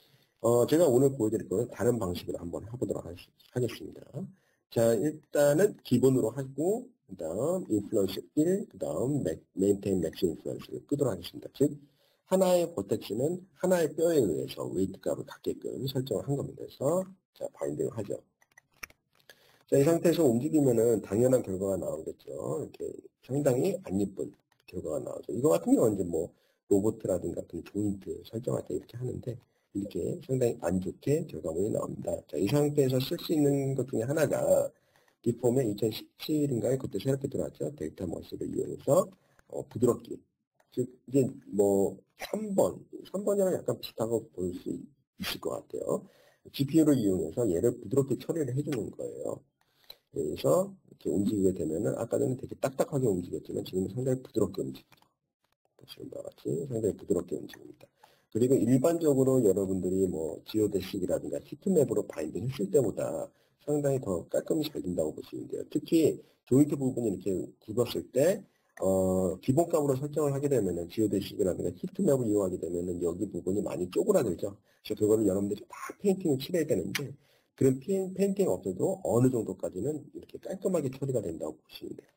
Speaker 1: 어, 제가 오늘 보여드릴 거는 다른 방식으로 한번 해보도록 하겠습니다. 자, 일단은 기본으로 하고, 그 다음 인플루언스 일, 그 다음 메인테인 맥스 인플루언스를 끄도록 하겠습니다. 즉, 하나의 버텍스는 하나의 뼈에 의해서 웨이트 값을 갖게끔 설정을 한 겁니다. 그래서 자, 바인딩을 하죠. 자, 이 상태에서 움직이면은 당연한 결과가 나오겠죠. 이렇게 상당히 안 예쁜 결과가 나오죠. 이거 같은 경우는 이제 뭐 로봇이라든가 같은 조인트 설정할 때 이렇게 하는데 이렇게 상당히 안 좋게 결과물이 나옵니다. 자, 이 상태에서 쓸 수 있는 것 중에 하나가 디폼의 이천십칠인가에 그때 새롭게 들어왔죠. 데이터 머신을 이용해서 어, 부드럽게. 즉 이제 뭐 삼 번, 삼 번이랑 약간 비슷하고 볼 수 있을 것 같아요. 지피유를 이용해서 얘를 부드럽게 처리를 해주는 거예요. 그래서 이렇게 움직이게 되면은 아까 전에 되게 딱딱하게 움직였지만 지금은 상당히 부드럽게 움직이죠. 보시는 바와 같이 상당히 부드럽게 움직입니다. 그리고 일반적으로 여러분들이 뭐 지오데식이라든가 히트맵으로 바인딩 했을 때보다 상당히 더 깔끔히 잘 된다고 보시면 돼요. 특히 조인트 부분이 이렇게 굵었을 때 어, 기본값으로 설정을 하게 되면은 지오데식이라든가 히트맵을 이용하게 되면은 여기 부분이 많이 쪼그라들죠. 그래서 그거를 여러분들이 다 페인팅을 칠해야 되는데 그런 페인팅 없어도 어느 정도까지는 이렇게 깔끔하게 처리가 된다고 보시면 돼요.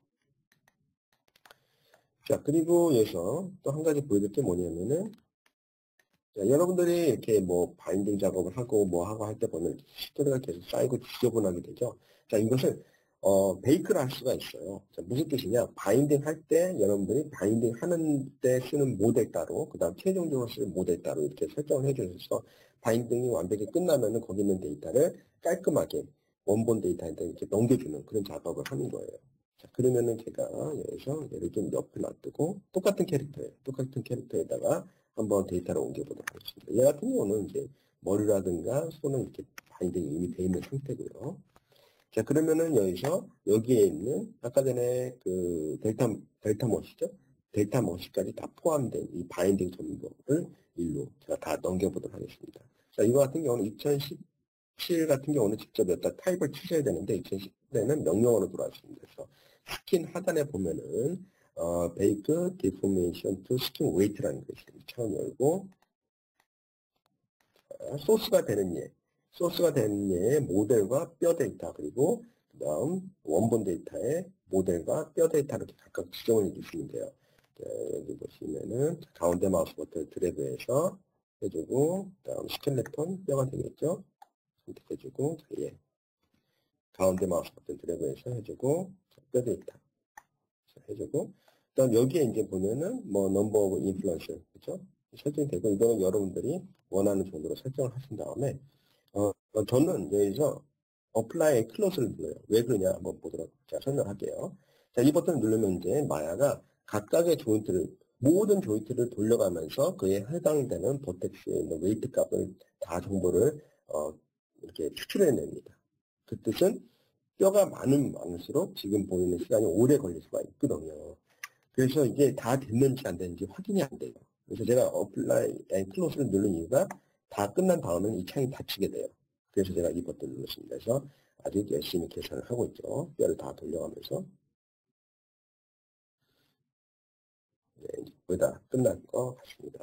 Speaker 1: 자, 그리고 여기서 또 한 가지 보여드릴 게 뭐냐면은, 자, 여러분들이 이렇게 뭐 바인딩 작업을 하고 뭐 하고 할 때 보면 시트가 계속 쌓이고 지저분하게 되죠. 자, 이것을 어, 베이크를 할 수가 있어요. 자, 무슨 뜻이냐? 바인딩 할 때 여러분들이 바인딩 하는 때 쓰는 모델 따로, 그 다음 최종적으로 쓰는 모델 따로 이렇게 설정을 해주셔서 바인딩이 완벽히 끝나면은 거기 있는 데이터를 깔끔하게 원본 데이터한테 이렇게 넘겨주는 그런 작업을 하는 거예요. 자, 그러면은 제가 여기서 얘를 좀 옆에 놔두고 똑같은 캐릭터에, 똑같은 캐릭터에다가 한번 데이터를 옮겨보도록 하겠습니다. 얘 같은 경우는 이제 머리라든가 손은 이렇게 바인딩이 이미 되어 있는 상태고요. 자, 그러면은 여기서 여기에 있는 아까 전에 그 델타, 델타 머시죠? 델타 머시까지 다 포함된 이 바인딩 정보를 일로 제가 다 넘겨보도록 하겠습니다. 자, 이거 같은 경우는 이천십칠 같은 경우는 직접 여기다 타입을 치셔야 되는데 이천십칠에는 명령어로 들어왔습니다. 그래서 스킨 하단에 보면은 어, 베이크 디포메이션 투 스킨 웨이트라는 것이 처음 열고 자, 소스가 되는 예. 소스가 되는 예의 모델과 뼈 데이터 그리고 그 다음 원본 데이터의 모델과 뼈 데이터 이렇게 각각 지정을 해주시면 돼요. 자, 여기 보시면은 가운데 마우스 버튼 드래그해서 해주고 그 다음 스켈레톤 뼈가 되겠죠. 선택해주고 예. 가운데 마우스 버튼 드래그해서 해주고 뼈 데이터 해주고 그다음 여기에 이제 보면은 뭐 넘버 오브 인플루언서 그렇죠? 설정이 되고 이거는 여러분들이 원하는 정도로 설정을 하신 다음에 어, 어, 저는 여기서 apply close를 눌러요. 왜 그러냐 한번 보도록 제가 설명할게요. 자, 이 버튼을 누르면 이제 마야가 각각의 조인트를 모든 조인트를 돌려가면서 그에 해당되는 버텍스의 있는 웨이트 값을 다 정보를 어, 이렇게 추출해냅니다. 그 뜻은 뼈가 많으면 많을수록 지금 보이는 시간이 오래 걸릴 수가 있거든요. 그래서 이게 다 됐는지 안 됐는지 확인이 안 돼요. 그래서 제가 apply and close를 누른 이유가 다 끝난 다음은 이 창이 닫히게 돼요. 그래서 제가 이 버튼을 눌렀습니다. 그래서 아주 열심히 계산을 하고 있죠. 뼈를 다 돌려가면서. 네, 거의 다 끝난 것 같습니다.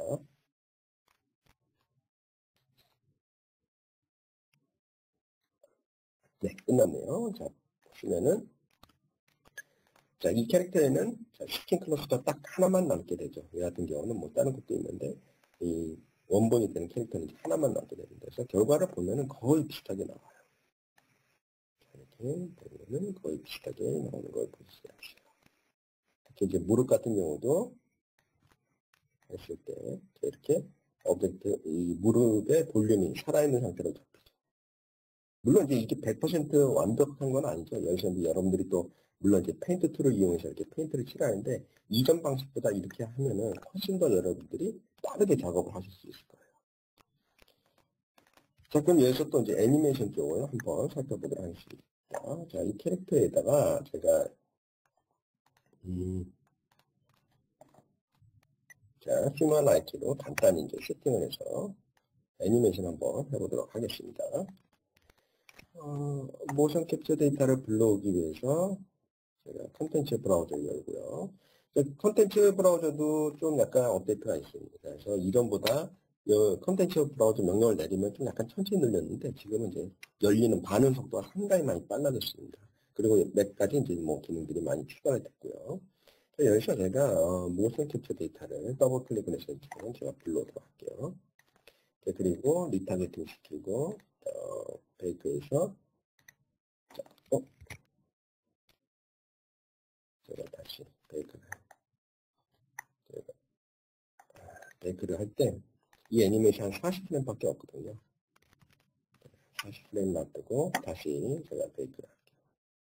Speaker 1: 네, 끝났네요. 자, 보시면은 자, 이 캐릭터에는 자, 스킨 클러스가 딱 하나만 남게 되죠. 얘 같은 경우는 뭐 다른 것도 있는데 이 원본이 되는 캐릭터는 하나만 남게 됩니다. 그래서 결과를 보면은 거의 비슷하게 나와요. 이렇게 보면은 거의 비슷하게 나오는 걸 볼 수 있어요. 특히 이제 무릎 같은 경우도 했을 때 이렇게 오브젝트 이 무릎의 볼륨이 살아있는 상태로 잡히죠. 물론 이제 이게 백 퍼센트 완벽한 건 아니죠. 여기서 이제 여러분들이 또 물론 이제 페인트 툴을 이용해서 이렇게 페인트를 칠하는데 이전 방식보다 이렇게 하면은 훨씬 더 여러분들이 빠르게 작업을 하실 수 있을 거예요. 자, 그럼 여기서 또 이제 애니메이션 쪽을 한번 살펴보도록 하겠습니다. 자, 이 캐릭터에다가 제가 음, 자, 휴먼 라이트로 간단히 이제 세팅을 해서 애니메이션 한번 해보도록 하겠습니다. 어, 모션 캡처 데이터를 불러오기 위해서 제가 컨텐츠 브라우저를 열고요. 컨텐츠 브라우저도 좀 약간 업데이트가 있습니다. 그래서 이전보다 이 컨텐츠 브라우저 명령을 내리면 좀 약간 천천히 늘렸는데 지금은 이제 열리는 반응 속도가 상당히 많이 빨라졌습니다. 그리고 몇 가지 이제 뭐 기능들이 많이 추가가 됐고요. 여기서 제가 어, 모션 캡처 데이터를 더블 클릭을 해서 지금 제가 불러오도록 할게요. 네, 그리고 리타겟팅 시키고 어, 베이크에서 자, 어? 제가 다시 베이크를 제가 베이크를 할 때 이 애니메이션 한 사십 프레임밖에 없거든요. 사십 프레임 놔두고 다시 제가 베이크를 할게요.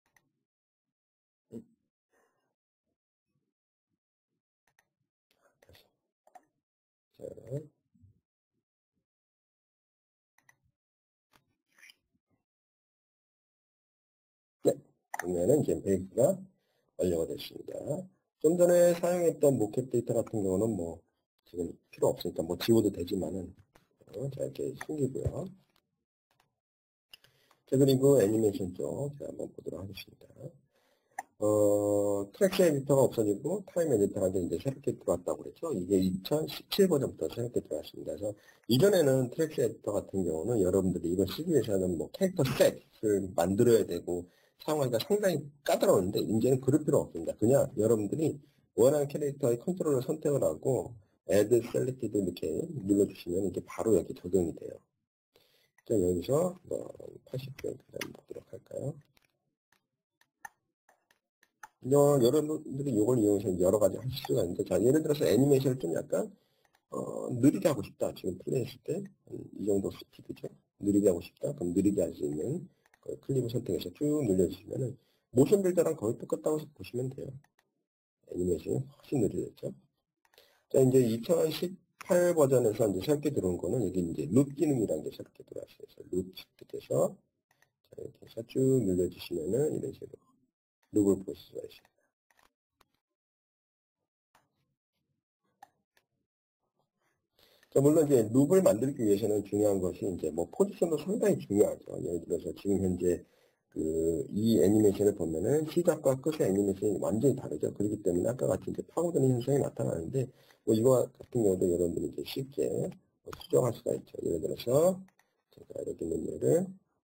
Speaker 1: 다시 자, 네, 그러면은 이제 베이크가 완료가 됐습니다. 좀 전에 사용했던 모캡 데이터 같은 경우는 뭐 지금 필요 없으니까 뭐 지워도 되지만은 어, 자 이렇게 숨기고요. 자 그리고 애니메이션 쪽 제가 한번 보도록 하겠습니다. 어, 트랙스 에디터가 없어지고 타임 에디터가 이제 새롭게 들어왔다고 그랬죠. 이게 이천십칠 버전부터 새롭게 들어왔습니다. 그래서 이전에는 트랙스 에디터 같은 경우는 여러분들이 이걸 쓰기 위해서는 뭐 캐릭터 셋을 만들어야 되고 사용하기가 상당히 까다로운데 이제는 그럴 필요 없습니다. 그냥 여러분들이 원하는 캐릭터의 컨트롤을 선택을 하고 add selected 이렇게 눌러주시면 이게 바로 여기 적용이 돼요. 자 여기서 뭐 팔십 프레임 한번 보도록 할까요? 여러분들이 이걸 이용해서 여러 가지 하실 수가 있는데, 자, 예를 들어서 애니메이션을 좀 약간, 어, 느리게 하고 싶다. 지금 플레이했을 때, 이 정도 스피드죠. 느리게 하고 싶다. 그럼 느리게 할 수 있는 그 클립을 선택해서 쭉 늘려주시면은, 모션 빌더랑 거의 똑같다고 보시면 돼요. 애니메이션이 훨씬 느려졌죠. 자, 이제 이천십팔 버전에서 이제 새롭게 들어온 거는 여기 이제 룹 기능이라는 게 새롭게 들어왔어요. 그래서 룹 선택해서, 자, 이렇게 해서 쭉 늘려주시면은 이런 식으로 룹을 볼 수가 있습니다. 자, 물론 이제 룩을 만들기 위해서는 중요한 것이 이제 뭐 포지션도 상당히 중요하죠. 예를 들어서 지금 현재 그 이 애니메이션을 보면은 시작과 끝의 애니메이션이 완전히 다르죠. 그렇기 때문에 아까 같이 이제 파고드는 현상이 나타나는데 뭐 이거 같은 경우도 여러분들이 이제 쉽게 뭐 수정할 수가 있죠. 예를 들어서 제가 이렇게 있는 예를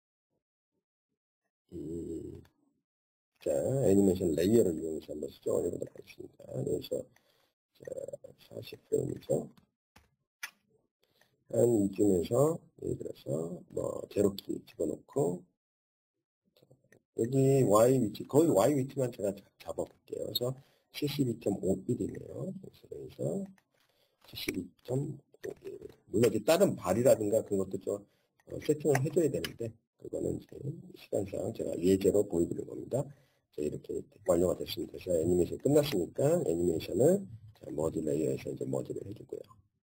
Speaker 1: 음, 자 애니메이션 레이어를 이용해서 한번 수정을 해보도록 하겠습니다. 그래서 자 사십 프레임이죠. 한 이쯤에서 예를 들어서 뭐 제로키 집어넣고 여기 Y 위치 거의 Y 위치만 제가 잡아볼게요. 그래서 칠십이 점 오일이네요. 그래서 여기서 칠십이 점 오일 물론 이제 다른 발이라든가 그런 것도 좀 어, 세팅을 해줘야 되는데 그거는 이제 시간상 제가 예제로 보여드릴 겁니다. 자, 이렇게 완료가 됐습니다. 그래서 애니메이션 끝났으니까 애니메이션을 머지 레이어에서 이제 머지를 해주고요.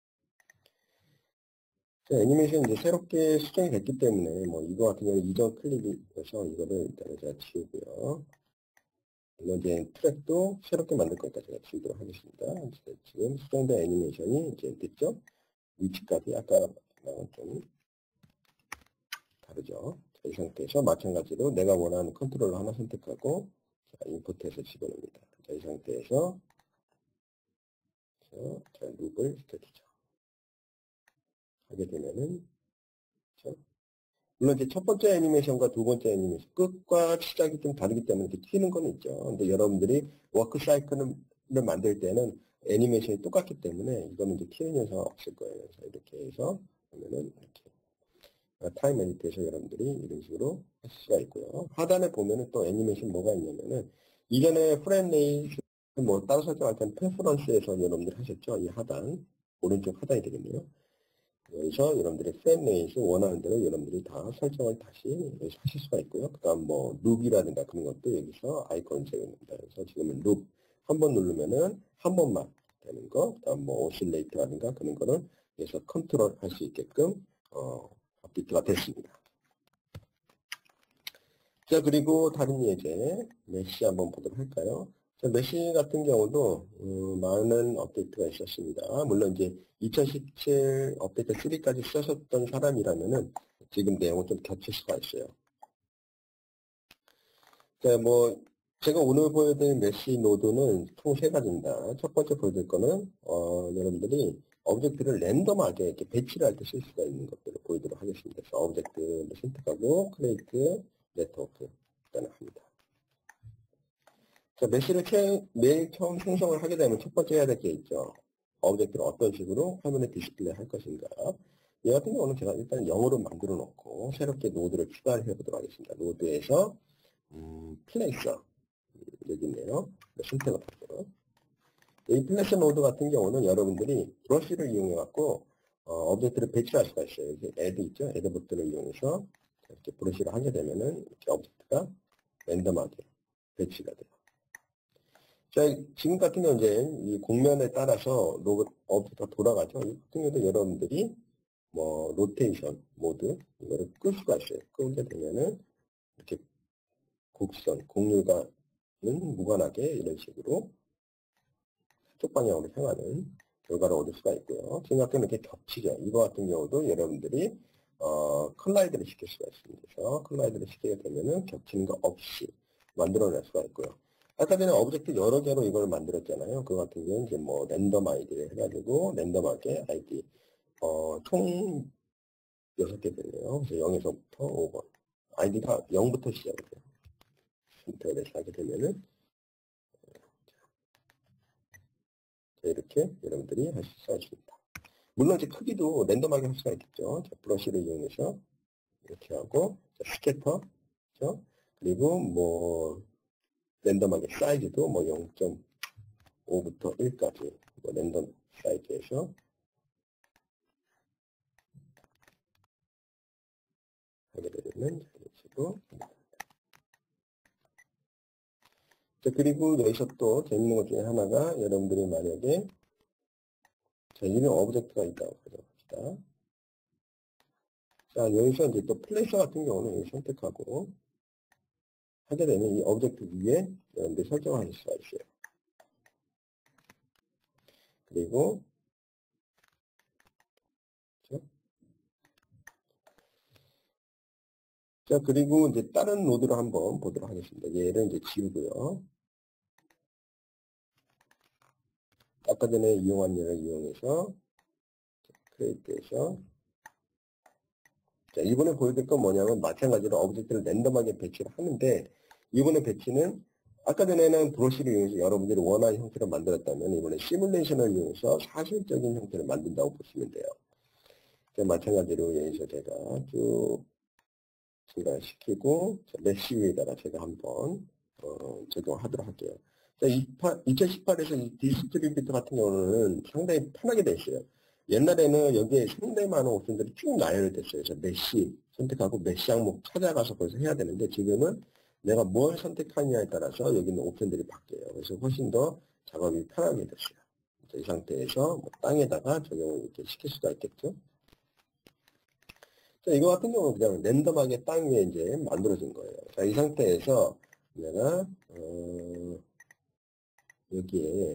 Speaker 1: 애니메이션 이제 새롭게 수정이 됐기 때문에 뭐 이거 같은 경우는 이전 클립이어서 이거를 일단 제가 지우고요. 물론 이제 트랙도 새롭게 만들 거니까 제가 지우도록 하겠습니다. 지금 수정된 애니메이션이 이제 됐죠? 위치까지 아까 좀 다르죠? 자, 이 상태에서 마찬가지로 내가 원하는 컨트롤러 하나 선택하고 자, 임포트해서 집어넣습니다. 자, 이 상태에서 자, 룹을 시켜주죠. 하게 되면은 그렇죠? 물론 이제 첫 번째 애니메이션과 두 번째 애니메이션 끝과 시작이 좀 다르기 때문에 이렇게 튀는 건 있죠. 근데 여러분들이 워크 사이클을 만들 때는 애니메이션이 똑같기 때문에 이거는 이제 튀는 현상은 없을 거예요. 그래서 이렇게 해서 보면은 이렇게 타임 에디터에서 여러분들이 이런 식으로 할 수가 있고요. 하단에 보면은 또 애니메이션 뭐가 있냐면은 이전에 프레임 레이스 뭐 따로 설정할 때는 프레퍼런스에서 여러분들 하셨죠. 이 하단 오른쪽 하단이 되겠네요. 여기서 여러분들이 프레임 레인스 원하는 대로 여러분들이 다 설정을 다시 여기서 하실 수가 있고요. 그 다음 뭐 룹이라든가 그런 것도 여기서 아이콘 제공입니다. 그래서 지금은 룹 한 번 누르면은 한 번만 되는 거, 그 다음 뭐 오실레이터라든가 그런 거는 여기서 컨트롤 할 수 있게끔 어, 업데이트가 됐습니다. 자 그리고 다른 예제 메시 한번 보도록 할까요? 자, 메시 같은 경우도 음, 많은 업데이트가 있었습니다. 물론 이제 이천십칠 업데이트 삼까지 쓰셨던 사람이라면은 지금 내용은 좀 겹칠 수가 있어요. 자, 뭐 제가 오늘 보여드린 메시 노드는 총 세 가지입니다. 첫 번째 보여드릴 거는 어, 여러분들이 오브젝트를 랜덤하게 이렇게 배치를 할 때 쓸 수가 있는 것들을 보이도록 하겠습니다. 그래서 오브젝트 선택하고 크리에이트 네트워크 일단 합니다. 자, 메시를 처, 매일 처음 생성을 하게 되면 첫 번째 해야 될 게 있죠. 오브젝트를 어떤 식으로 화면에 디스플레이 할 것인가. 이 같은 경우는 제가 일단 영어로 만들어 놓고 새롭게 노드를 추가를 해보도록 하겠습니다. 노드에서 음, 플레이서 여기 있네요. 선택을 할게요. 이 플래시 노드 같은 경우는 여러분들이 브러쉬를 이용해 갖고 어, 오브젝트를 배치할 수가 있어요. 여기 애드 있죠? 애드 버튼을 이용해서 이렇게 브러쉬를 하게 되면은 이렇게 오브젝트가 랜덤하게 배치가 돼요. 자, 지금 같은 경우 이제 이 공면에 따라서 로봇 오브젝트가 돌아가죠. 이 같은 경우도 여러분들이 뭐 로테이션 모드 이거를 끌 수가 있어요. 끌게 되면은 이렇게 곡선, 곡률과는 무관하게 이런 식으로 쪽 방향으로 향하는 결과를 얻을 수가 있고요. 지금 같은 경우는 이렇게 겹치죠. 이거 같은 경우도 여러분들이 어, 컬라이드를 시킬 수가 있습니다. 그래서 컬라이드를 시키게 되면은 겹치는 거 없이 만들어낼 수가 있고요. 아까 전에 오브젝트 여러 개로 이걸 만들었잖아요. 그 같은 경우는 이제 뭐 랜덤 아이디를 해가지고 랜덤하게 아이디 어, 총 여섯 개 되네요. 그래서 영에서부터 오 번 아이디가 영부터 시작이 돼요. 선택을 해서 하게 되면은 이렇게 여러분들이 하실 수가 있습니다. 물론 이제 크기도 랜덤하게 할 수가 있겠죠. 자, 브러쉬를 이용해서 이렇게 하고 자, 스캐터, 그렇죠? 그리고 뭐 랜덤하게 사이즈도 뭐 영 점 오부터 일까지 뭐 랜덤 사이즈에서 하게 되면 이런 식으로. 자, 그리고 여기서 또 재밌는 것 중에 하나가 여러분들이 만약에 자, 이런 오브젝트가 있다고 가져봅시다. 자, 여기서 이제 또 플래셔 같은 경우는 여기 선택하고 하게 되면 이 오브젝트 위에 여러분들이 설정하실 수가 있어요. 그리고 그렇죠? 자, 그리고 이제 다른 노드를 한번 보도록 하겠습니다. 얘를 이제 지우고요. 아까 전에 이용한 얘를 이용해서 크리에이트해서 자, 이번에 보여드릴 건 뭐냐면 마찬가지로 오브젝트를 랜덤하게 배치를 하는데 이번에 배치는 아까 전에는 브러쉬를 이용해서 여러분들이 원하는 형태를 만들었다면 이번에 시뮬레이션을 이용해서 사실적인 형태를 만든다고 보시면 돼요. 자, 마찬가지로 여기서 제가 쭉 증가시키고 메쉬 위에다가 제가 한번 어, 적용하도록 할게요. 자, 이천십팔에서 이 디스트리뷰터 같은 경우는 상당히 편하게 돼 있어요. 옛날에는 여기에 상당히 많은 옵션들이 쭉 나열됐어요. 그래서 메쉬 선택하고 메쉬 항목 찾아가서 거기서 해야 되는데 지금은 내가 뭘 선택하느냐에 따라서 여기 있는 옵션들이 바뀌어요. 그래서 훨씬 더 작업이 편하게 됐어요. 이 상태에서 뭐 땅에다가 적용을 이렇게 시킬 수가 있겠죠. 자, 이거 같은 경우는 그냥 랜덤하게 땅 위에 이제 만들어진 거예요. 자, 이 상태에서 내가, 어, 여기에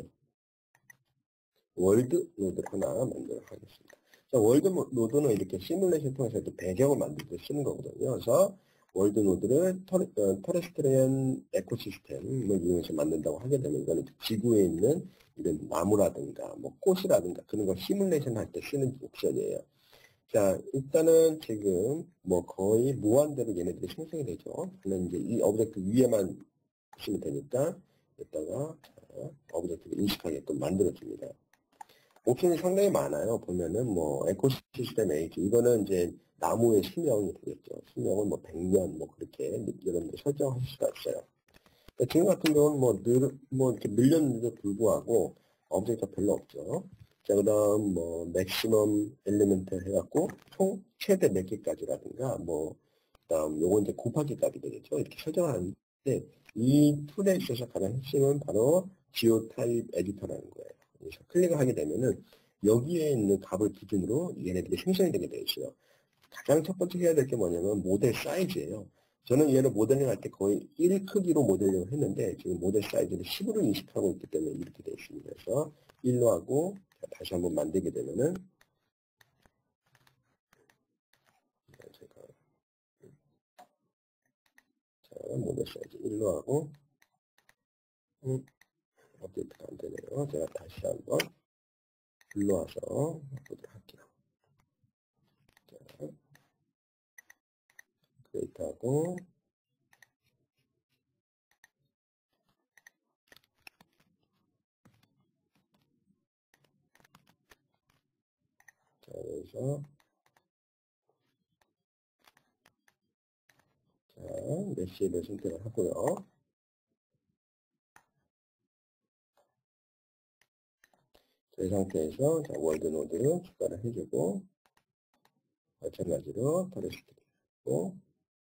Speaker 1: 월드 노드를 하나 만들도록 하겠습니다. 자, 월드 노드는 이렇게 시뮬레이션 통해서 이렇게 배경을 만들 때 쓰는 거거든요. 그래서 월드 노드를 터레, 어, 터레스트리안 에코시스템을 이용해서 만든다고 하게 되면 이거는 지구에 있는 이런 나무라든가 뭐 꽃이라든가 그런 걸 시뮬레이션 할 때 쓰는 옵션이에요. 자, 일단은 지금 뭐 거의 무한대로 얘네들이 생성이 되죠. 저는 이제 이 오브젝트 위에만 보시면 되니까 이따가 오브젝트를 인식하게끔 만들어줍니다. 옵션이 상당히 많아요. 보면은 뭐 에코시스템 에이지 이거는 이제 나무의 수명이 되겠죠. 수명은 뭐 백 년 뭐 그렇게 여러분들 설정하실 수가 있어요. 지금 같은 경우는 뭐 늘, 뭐 이렇게 밀렸는데도 불구하고 오브젝트가 별로 없죠. 자, 그 다음 뭐 맥시멈 엘리멘트 해갖고 총 최대 몇 개까지라든가 뭐 그다음 요거 이제 곱하기 값이 되겠죠. 이렇게 설정하는데 이 툴에 있어서 가장 핵심은 바로 지오 타입 에디터라는 거예요. 그래서 클릭을 하게 되면은 여기에 있는 값을 기준으로 얘네들이 생성이 되게 되어 있어요. 가장 첫 번째 해야 될 게 뭐냐면 모델 사이즈예요. 저는 얘를 모델링 할 때 거의 일 크기로 모델링을 했는데 지금 모델 사이즈를 십으로 인식하고 있기 때문에 이렇게 되어 있습니다. 그래서 일로 하고 다시 한번 만들게 되면은 제가 자, 모델 사이즈 일로 하고 음, 업데이트가 안 되네요. 제가 다시 한번 불러와서 보도록 할게요. 자, 크리에이트하고 자, 여기서 자, 메시를 선택을 하고요. 이 상태에서 자, 월드 노드를 추가를 해주고 마찬가지로 터레스트를 하고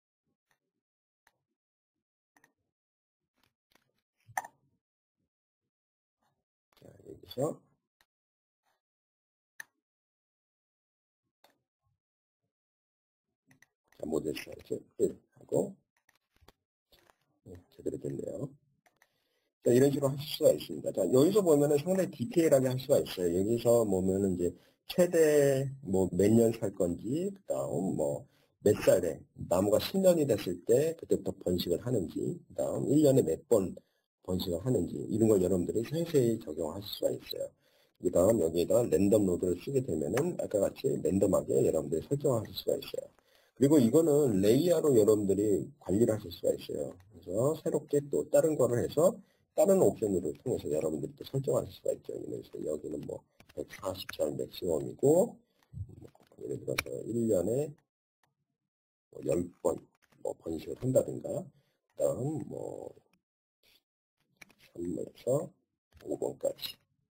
Speaker 1: 자, 여기서 자, 모델 사이즈 일 하고 네, 제대로 됐네요. 자, 이런 식으로 하실 수가 있습니다. 자, 여기서 보면은 상당히 디테일하게 할 수가 있어요. 여기서 보면은 이제 최대 뭐 몇 년 살 건지, 그 다음 뭐 몇 살에 나무가 십 년이 됐을 때 그때부터 번식을 하는지, 그 다음 일 년에 몇 번 번식을 하는지, 이런 걸 여러분들이 세세히 적용하실 수가 있어요. 그 다음 여기에다 랜덤 노드를 쓰게 되면은 아까 같이 랜덤하게 여러분들이 설정하실 수가 있어요. 그리고 이거는 레이어로 여러분들이 관리를 하실 수가 있어요. 그래서 새롭게 또 다른 거를 해서 다른 옵션을 통해서 여러분들이 또 설정하실 수가 있죠. 그래서 여기는 뭐 백사십 장 맥시멈이고, 뭐 예를 들어서 일 년에 뭐 십 번 뭐 번식을 한다든가, 그 다음 뭐 삼 번에서 오 번까지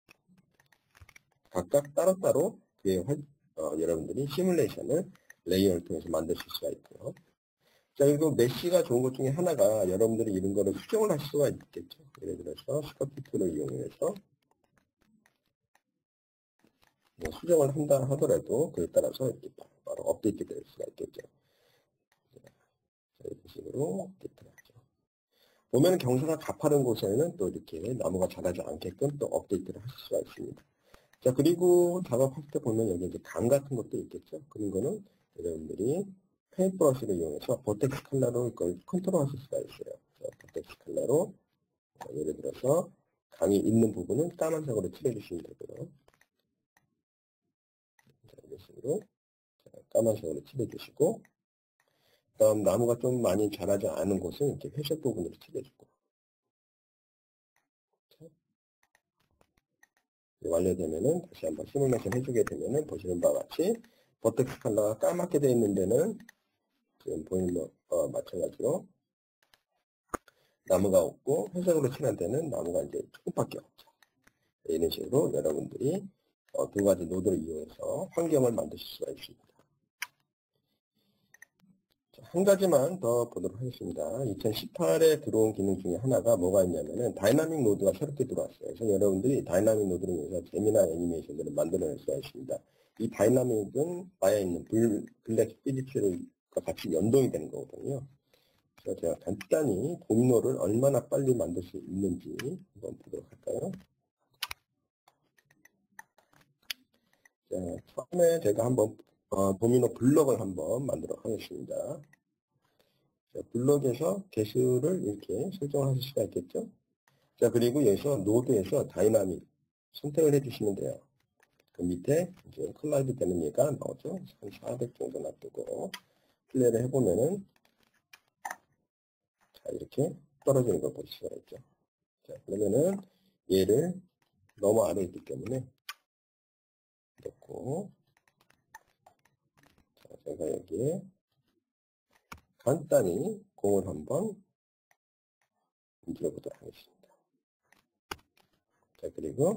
Speaker 1: 각각 따로따로 그의 활, 어, 여러분들이 시뮬레이션을 레이어를 통해서 만드실 수가 있고요. 자, 그리고 메시가 좋은 것 중에 하나가 여러분들이 이런 거를 수정을 할 수가 있겠죠. 예를 들어서 스커피트를 이용해서 뭐 수정을 한다 하더라도 그에 따라서 이렇게 바로 업데이트 될 수가 있겠죠. 자, 이런 식으로 업데이트를 하죠. 보면 경사가 가파른 곳에는 또 이렇게 나무가 자라지 않게끔 또 업데이트를 하실 수가 있습니다. 자, 그리고 작업할 때 보면 여기 이제 감 같은 것도 있겠죠. 그런 거는 여러분들이 페인트 브러쉬를 이용해서 버텍스 컬러로 이걸 컨트롤하실 수가 있어요. 버텍스 컬러로 예를 들어서 강이 있는 부분은 까만색으로 칠해주시면 되고요. 자, 이런 식으로 까만색으로 칠해주시고, 그 다음 나무가 좀 많이 자라지 않은 곳은 이렇게 회색 부분으로 칠해주고. 완료되면은 다시 한번 시뮬레이션 해주게 되면은 보시는 바와 같이 버텍스 컬러가 까맣게 되어 있는 데는 지금 보이는 거 어, 마찬가지로 나무가 없고 회색으로 칠한 데는 나무가 이제 조금밖에 없죠. 이런 식으로 여러분들이 어, 두 가지 노드를 이용해서 환경을 만드실 수가 있습니다. 자, 한 가지만 더 보도록 하겠습니다. 이천십팔에 들어온 기능 중에 하나가 뭐가 있냐면은 다이나믹 노드가 새롭게 들어왔어요. 그래서 여러분들이 다이나믹 노드를 이용해서 재미난 애니메이션들을 만들어낼 수가 있습니다. 이 다이나믹은 나에 있는 블, 블랙 스피릿과 같이 연동이 되는 거거든요. 그래서 제가 간단히 도미노를 얼마나 빨리 만들 수 있는지 한번 보도록 할까요? 자, 처음에 제가 한번 어, 도미노 블럭을 한번 만들도록 하겠습니다. 자, 블럭에서 개수를 이렇게 설정하실 수가 있겠죠? 자, 그리고 여기서 노드에서 다이나믹 선택을 해주시면 돼요. 그 밑에 이제 컬라이드 되는 얘가 나오죠? 한 사백 정도 놔두고 플레이를 해보면은 자, 이렇게 떨어지는 걸 보실 수가 있죠. 자, 그러면은 얘를 너무 아래에 있기 때문에 넣고, 자, 제가 여기에 간단히 공을 한번 문질러 보도록 하겠습니다. 자, 그리고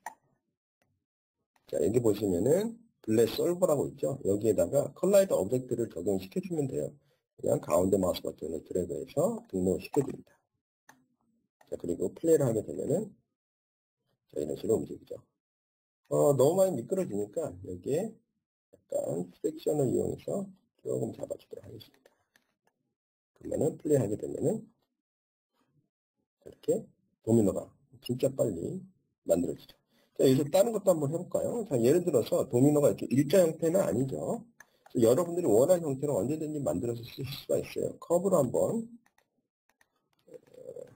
Speaker 1: 자, 여기 보시면은 블랙 솔버라고 있죠. 여기에다가 컬라이드 오브젝트를 적용시켜주면 돼요. 그냥 가운데 마우스 버튼을 드래그해서 등록시켜줍니다. 자, 그리고 플레이를 하게 되면은 자, 이런 식으로 움직이죠. 어, 너무 많이 미끄러지니까 여기에 약간 프렉션을 이용해서 조금 잡아주도록 하겠습니다. 그러면은 플레이하게 되면은 이렇게 도미노가 진짜 빨리 만들어지죠. 자, 여기서 다른 것도 한번 해볼까요? 자, 예를 들어서 도미노가 이렇게 일자 형태는 아니죠. 여러분들이 원하는 형태로 언제든지 만들어서 쓰실 수가 있어요. 커브로 한번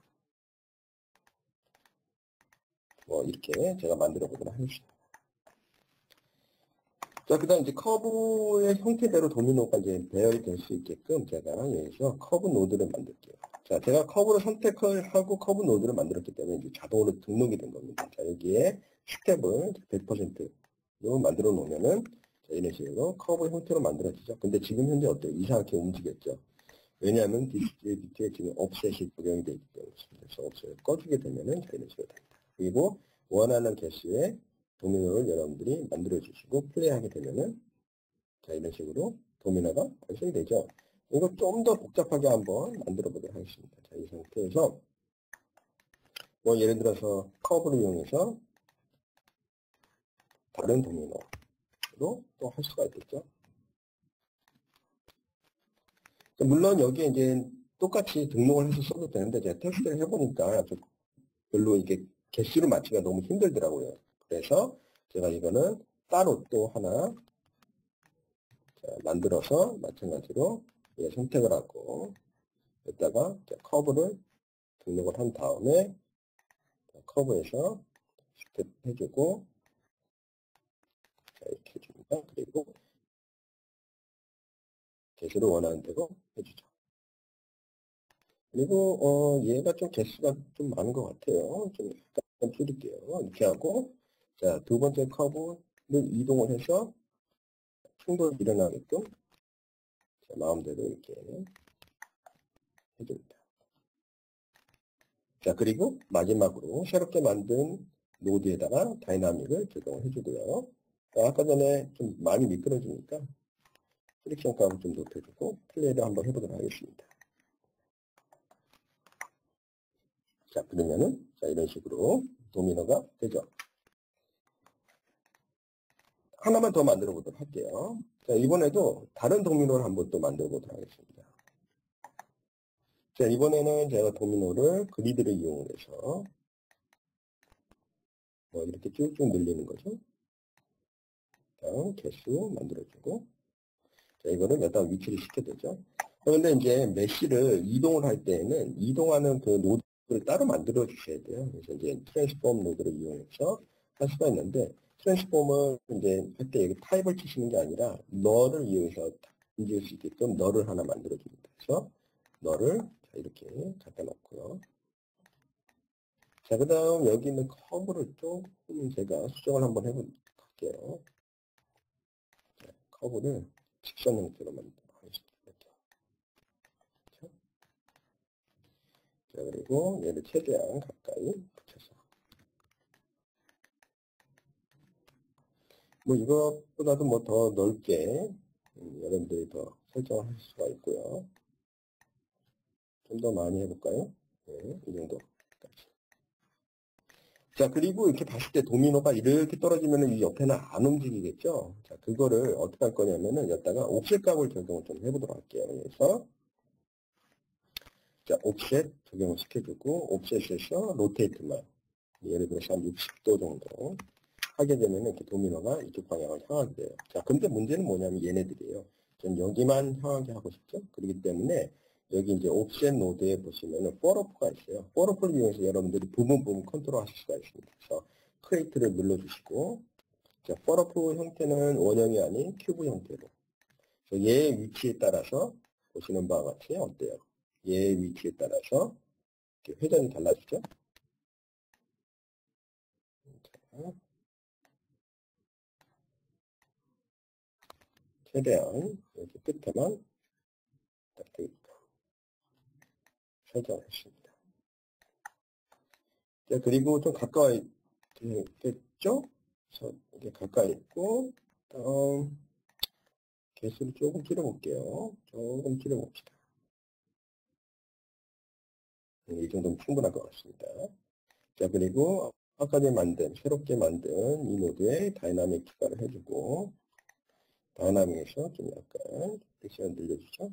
Speaker 1: 뭐 이렇게 제가 만들어 보도록 하겠습니다. 자, 그 다음 이제 커브의 형태대로 도미노가 이제 배열이 될 수 있게끔 제가 여기서 커브 노드를 만들게요. 자, 제가 커브를 선택을 하고 커브 노드를 만들었기 때문에 이제 자동으로 등록이 된 겁니다. 자, 여기에 스텝을 백 퍼센트로 만들어 놓으면은 자, 이런 식으로 커브 형태로 만들어지죠. 근데 지금 현재 어때요? 이상하게 움직였죠. 왜냐하면 디스트리뷰트에 지금 옵셋이 적용이 되어 있기 때문에 그래서 옵셋을 꺼주게 되면은 자, 이런 식으로 됩니다. 그리고 원하는 개수의 도미노를 여러분들이 만들어 주시고 플레이하게 되면은 자, 이런 식으로 도미노가 완성이 되죠. 이거 좀 더 복잡하게 한번 만들어 보도록 하겠습니다. 자, 이 상태에서 뭐 예를 들어서 커브를 이용해서 다른 도미노로 또 할 수가 있겠죠. 물론 여기에 이제 똑같이 등록을 해서 써도 되는데 제가 테스트를 해보니까 좀 별로 이게 개수를 맞추기가 너무 힘들더라고요. 그래서 제가 이거는 따로 또 하나 만들어서 마찬가지로 선택을 하고 여기다가 커브를 등록을 한 다음에 커브에서 스텝 해주고 이렇게 해줍니다. 그리고 개수를 원하는 대로 해주죠. 그리고 어, 얘가 좀 개수가 좀 많은 것 같아요. 좀 약간 줄일게요. 이렇게 하고 자, 두 번째 커브를 이동을 해서 충돌이 일어나게끔 자, 마음대로 이렇게 해줍니다. 자, 그리고 마지막으로 새롭게 만든 노드에다가 다이나믹을 적용을 해주고요. 아까 전에 좀 많이 미끄러지니까 프릭션 값을 좀 높여주고 플레이를 한번 해보도록 하겠습니다. 자, 그러면은 자, 이런 식으로 도미노가 되죠. 하나만 더 만들어 보도록 할게요. 자, 이번에도 다른 도미노를 한번 또 만들어 보도록 하겠습니다. 자, 이번에는 제가 도미노를 그리드를 이용해서 뭐 이렇게 쭉쭉 늘리는 거죠. 다음 개수 만들어주고 자, 이거는 여기다 위치를 시켜되죠. 그런데 이제 메쉬를 이동을 할 때에는 이동하는 그 노드를 따로 만들어 주셔야 돼요. 그래서 이제 트랜스폼 노드를 이용해서 할 수가 있는데 트랜스폼을 이제 할 때 여기 타입을 치시는 게 아니라 너를 이용해서 움직일 수 있게끔 너를 하나 만들어 줍니다. 그래서 너를 자, 이렇게 갖다 놓고요. 자, 그 다음 여기 있는 커브를 조금 제가 수정을 한번 해볼게요. 자, 커브를 직선 형태로 만들도록 하겠습니다. 이렇게. 자, 그리고 얘를 최대한 가까이 붙여서. 뭐 이것보다도 뭐 더 넓게 음, 여러분들이 더 설정을 할 수가 있고요. 좀 더 많이 해볼까요? 네, 이 정도까지. 자, 그리고 이렇게 봤을 때 도미노가 이렇게 떨어지면 이 옆에는 안 움직이겠죠? 자, 그거를 어떻게 할 거냐면은 여기다가 옵셋 값을 적용을 좀 해보도록 할게요. 그래서 자, 옵셋 적용을 시켜주고 옵셋에서 로테이트만 예를 들어서 한 육십 도 정도 하게 되면 이렇게 도미노가 이쪽 방향을 향하게 돼요. 자, 근데 문제는 뭐냐면 얘네들이에요. 전 여기만 향하게 하고 싶죠. 그렇기 때문에 여기 이제 옵셋 노드에 보시면은 포러프가 있어요. 포러프를 이용해서 여러분들이 부분 부분 컨트롤 하실 수가 있습니다. 그래서 크리에이트를 눌러주시고 자, 포러프 형태는 원형이 아닌 큐브 형태로 그래서 얘의 위치에 따라서 보시는 바와 같이 어때요? 얘의 위치에 따라서 이렇게 회전이 달라지죠. 자, 최대한 여기 끝에만 딱 되게끔 설정했습니다. 자, 그리고 좀 가까이 되겠죠? 그래서 이렇게 가까이 있고, 다음 개수를 조금 줄여볼게요. 조금 줄여봅시다. 이 정도면 충분할 것 같습니다. 자, 그리고 아까 전에 만든, 새롭게 만든 이 노드에 다이나믹 추가를 해주고, 다이나믹에서 좀 약간 섹션 늘려주죠.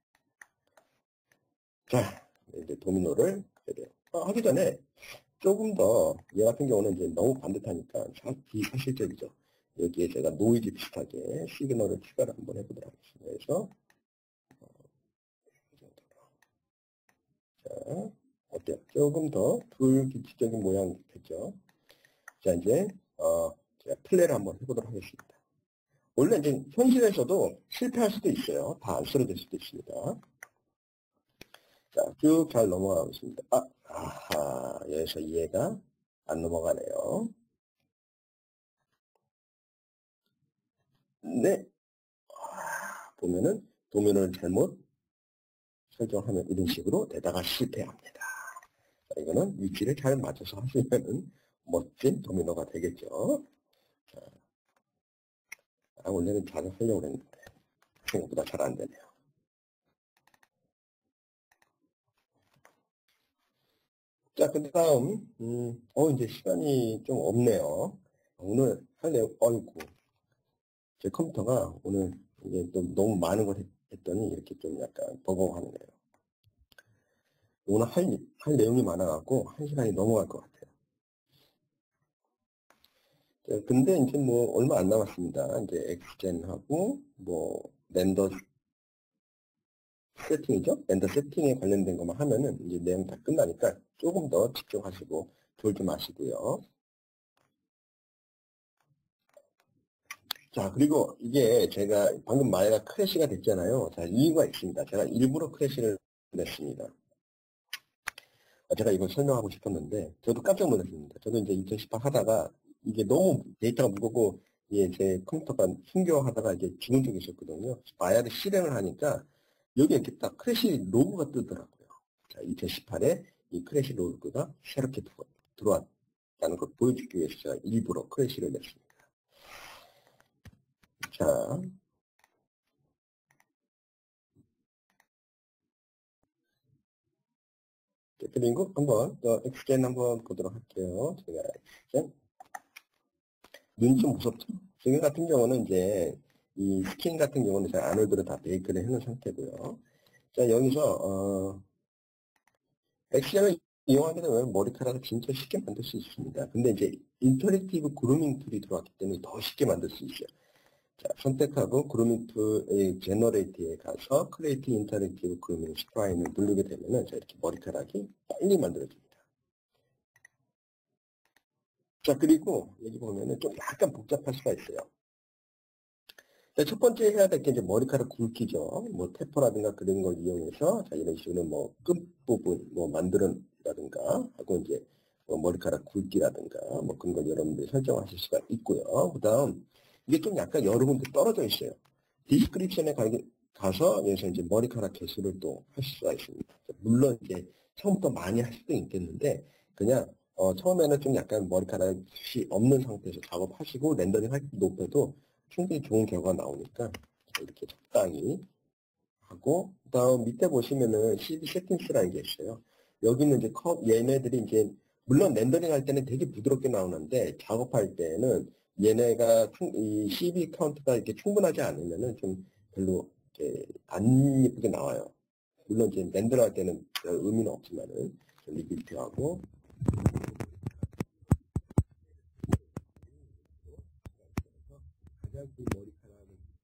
Speaker 1: 자, 이제 도미노를 해야 돼요. 아, 하기 전에 조금 더, 얘 같은 경우는 이제 너무 반듯하니까 비사실적이죠. 여기에 제가 노이즈 비슷하게 시그널을 추가를 한번 해보도록 하겠습니다. 그래서, 어, 이 정도로. 자, 어때요? 조금 더 불규칙적인 모양이 됐죠. 자, 이제, 어, 제가 플레이를 한번 해보도록 하겠습니다. 원래 이제 현실에서도 실패할 수도 있어요. 다 안 쓰러질 수도 있습니다. 자, 쭉 잘 넘어가고 있습니다. 아, 아하, 여기서 이해가 안 넘어가네요. 네. 아, 보면은 도면을 잘못 설정하면 이런 식으로 되다가 실패합니다. 자, 이거는 위치를 잘 맞춰서 하시면은 멋진 도미노가 되겠죠. 자, 아, 원래는 잘 하려고 했는데 생각보다 잘 안 되네요. 자, 그 다음, 음, 어, 이제 시간이 좀 없네요. 오늘 할 내용, 어이구. 제 컴퓨터가 오늘 이게 또 너무 많은 걸 했, 했더니 이렇게 좀 약간 버거워하네요. 오늘 할, 할 내용이 많아갖고 한 시간이 넘어갈 것 같아요. 자, 근데 이제 뭐 얼마 안 남았습니다. 이제 엑스젠하고 뭐 렌더 세팅이죠? 렌더 세팅에 관련된 것만 하면은 이제 내용 다 끝나니까 조금 더 집중하시고 졸지 마시고요. 자, 그리고 이게 제가 방금 말해가 크래시가 됐잖아요. 자, 이유가 있습니다. 제가 일부러 크래시를 냈습니다. 제가 이걸 설명하고 싶었는데, 저도 깜짝 놀랐습니다. 저도 이제 이천십팔 하다가 이게 너무 데이터가 무겁고, 이게 제 컴퓨터가 숨겨하다가 이제 죽은 적이 있었거든요. 마야를 실행을 하니까, 여기 이렇게 딱 크래시 로그가 뜨더라고요. 자, 이천십팔에 이 크래시 로그가 새롭게 들어왔다는 걸 보여주기 위해서 제가 일부러 크래시를 냈습니다. 자, 그리고 한번 또 엑스젠 한번 보도록 할게요. 제가 엑스젠. 눈 좀 무섭죠? 지금 같은 경우는 이제 이 스킨 같은 경우는 제가 아놀드로 다 베이크를 해놓은 상태고요. 자, 여기서 어, 엑스젠을 이용하게 되면 머리카락을 진짜 쉽게 만들 수 있습니다. 근데 이제 인터랙티브 그루밍 툴이 들어왔기 때문에 더 쉽게 만들 수 있어요. 자, 선택하고 그루밍 툴의 제너레이트에 가서 크리에이트 인터랙티브 그루밍 스프라인을 누르게 되면은 자, 이렇게 머리카락이 빨리 만들어집니다. 자, 그리고 여기 보면은 좀 약간 복잡할 수가 있어요. 자, 첫 번째 해야 될 게 이제 머리카락 굵기죠. 뭐 테퍼라든가 그런 걸 이용해서 자, 이런 식으로 뭐 끝부분 뭐 만들어라든가 하고 이제 뭐 머리카락 굵기라든가 뭐 그런 걸 여러분들이 설정하실 수가 있고요. 그다음 이게 좀 약간 여러 군데 떨어져 있어요. 디스크립션에 가서 여기서 이제 머리카락 개수를 또 할 수가 있습니다. 물론 이제 처음부터 많이 할 수도 있겠는데 그냥 어, 처음에는 좀 약간 머리카락이 없는 상태에서 작업하시고 렌더링 할 때 높여도 충분히 좋은 결과가 나오니까 이렇게 적당히 하고 그다음 밑에 보시면은 씨비 세팅스라는 게 있어요. 여기는 이제 컵 얘네들이 이제 물론 렌더링 할 때는 되게 부드럽게 나오는데 작업할 때는 얘네가 충, 이 씨비 카운트가 이렇게 충분하지 않으면은 좀 별로 이렇게 안 예쁘게 나와요. 물론 이제 렌더링 할 때는 별 의미는 없지만은 좀 리뷰트하고 가장 긴 머리카락을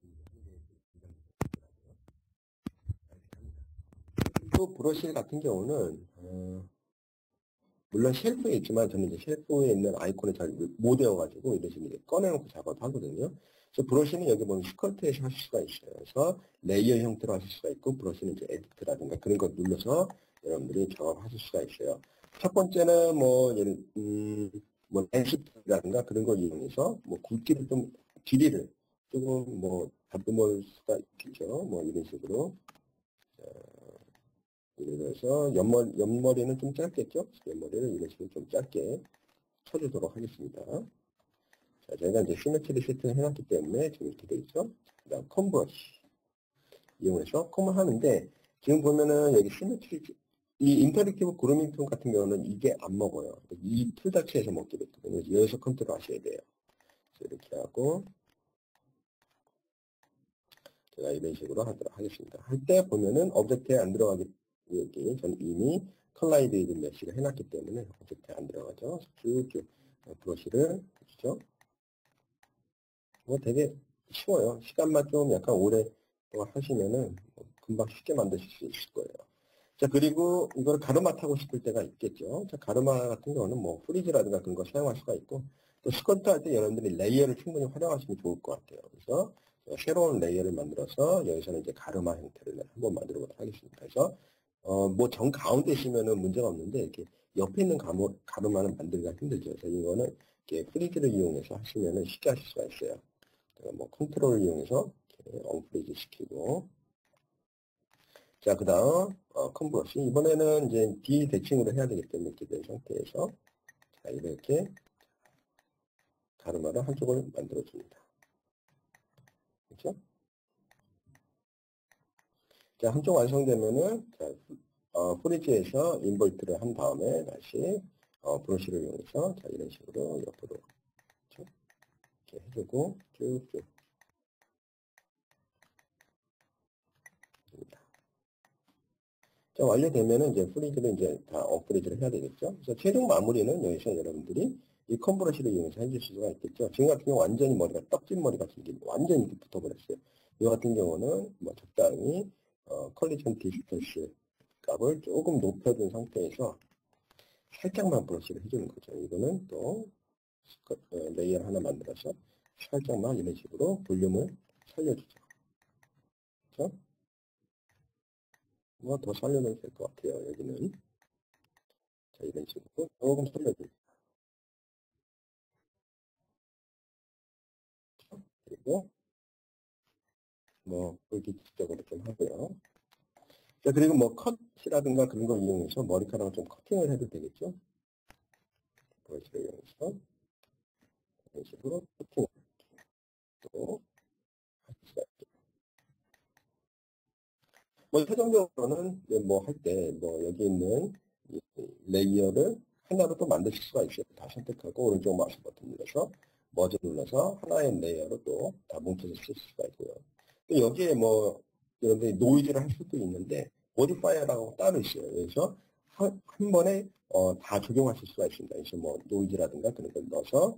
Speaker 1: 또 브러쉬 같은 경우는 어, 물론 쉘프에 있지만 저는 이제 쉘프에 있는 아이콘을 잘 못 외워가지고 이런 식으로 꺼내놓고 작업을 하거든요. 그래서 브러쉬는 여기 보면 스컬트에서 하실 수가 있어요. 그래서 레이어 형태로 하실 수가 있고 브러쉬는 이제 에디트라든가 그런 거 눌러서 여러분들이 작업하실 수가 있어요. 첫 번째는 뭐 예를 음, 뭐 렌시라든가 그런 걸 이용해서 뭐 굵기를 좀 길이를 조금 뭐 다듬을 수가 있겠죠. 뭐 이런 식으로. 예를 들어서 옆머리, 옆머리는 좀 짧겠죠? 옆머리를 이런 식으로 좀 짧게 쳐주도록 하겠습니다. 자, 제가 이제 시메트리 세팅을 해놨기 때문에 지금 이렇게 되어 있죠? 그 다음 컴브러쉬 이용해서 컴을 하는데 지금 보면은 여기 시메트리 이 인터랙티브 그루밍 툴 같은 경우는 이게 안 먹어요. 이 툴 자체에서 먹게 됐거든요. 여기서 컨트롤 하셔야 돼요. 이렇게 하고 제가 이런 식으로 하도록 하겠습니다. 할 때 보면은 오브젝트에 안 들어가기 여기 저는 이미 컬라이드 이든 메시를 해놨기 때문에 오브젝트에 안 들어가죠. 쭉쭉 브러쉬를 해주죠. 뭐 되게 쉬워요. 시간만 좀 약간 오래 하시면은 금방 쉽게 만드실 수 있을 거예요. 자, 그리고 이걸 가르마 타고 싶을 때가 있겠죠. 자, 가르마 같은 경우는 뭐 프리즈라든가 그런 거 사용할 수가 있고 또 스커트 할 때 여러분들이 레이어를 충분히 활용하시면 좋을 것 같아요. 그래서 새로운 레이어를 만들어서 여기서는 이제 가르마 형태를 한번 만들어 보도록 하겠습니다. 그래서 어, 뭐 정 가운데 있으면은 문제가 없는데 이렇게 옆에 있는 가르, 가르마는 만들기가 힘들죠. 그래서 이거는 이렇게 프리즈를 이용해서 하시면은 쉽게 하실 수가 있어요. 뭐 컨트롤을 이용해서 이렇게 언프리즈 시키고, 자, 그 다음 어, 컨브러시. 이번에는 이제 D 대칭으로 해야 되기 때문에 이렇게 된 상태에서 자, 이렇게 가르마를 한쪽을 만들어 줍니다. 그렇죠? 자, 한쪽 완성되면은 자, 어, 프리즈에서 인버트를 한 다음에 다시 어, 브러쉬를 이용해서 자, 이런 식으로 옆으로 그렇죠? 이렇게 해주고 쭉쭉 입니다. 자, 완료되면은 이제 프리즈를 이제 다 업그레이드를 해야 되겠죠. 그래서 최종 마무리는 여기서 여러분들이 이 컨브러쉬를 이용해서 해줄 수가 있겠죠. 지금 같은 경우 완전히 머리가 떡진 머리가 생긴 완전히 이렇게 붙어버렸어요. 이 같은 경우는 뭐 적당히 어, 컬리전 디스턴스 값을 조금 높여준 상태에서 살짝만 브러쉬를 해주는 거죠. 이거는 또 레이어 하나 만들어서 살짝만 이런 식으로 볼륨을 살려주죠. 그렇죠? 뭐 더 살려도 될 것 같아요. 여기는 자, 이런 식으로 조금 살려줍니다. 그리고 뭐 불규칙적으로 좀 하고요. 자, 그리고 뭐 컷이라든가 그런 걸 이용해서 머리카락을 좀 커팅을 해도 되겠죠. 브러쉬를 이용해서 이런 식으로 커팅을 또 할 수가 있죠. 뭐 최종적으로는 뭐 할 때 뭐 여기 있는 이 레이어를 하나로 또 만드실 수가 있어요. 다 선택하고 오른쪽 마우스 버튼 눌러서 머지 눌러서 하나의 레이어로 또 다 뭉쳐서 쓸 수가 있고요. 또 여기에 뭐 여러분들이 노이즈를 할 수도 있는데 모디파이어라고 따로 있어요. 그래서 한, 한 번에 어, 다 적용하실 수가 있습니다. 그래서 뭐 노이즈라든가 그런 걸 넣어서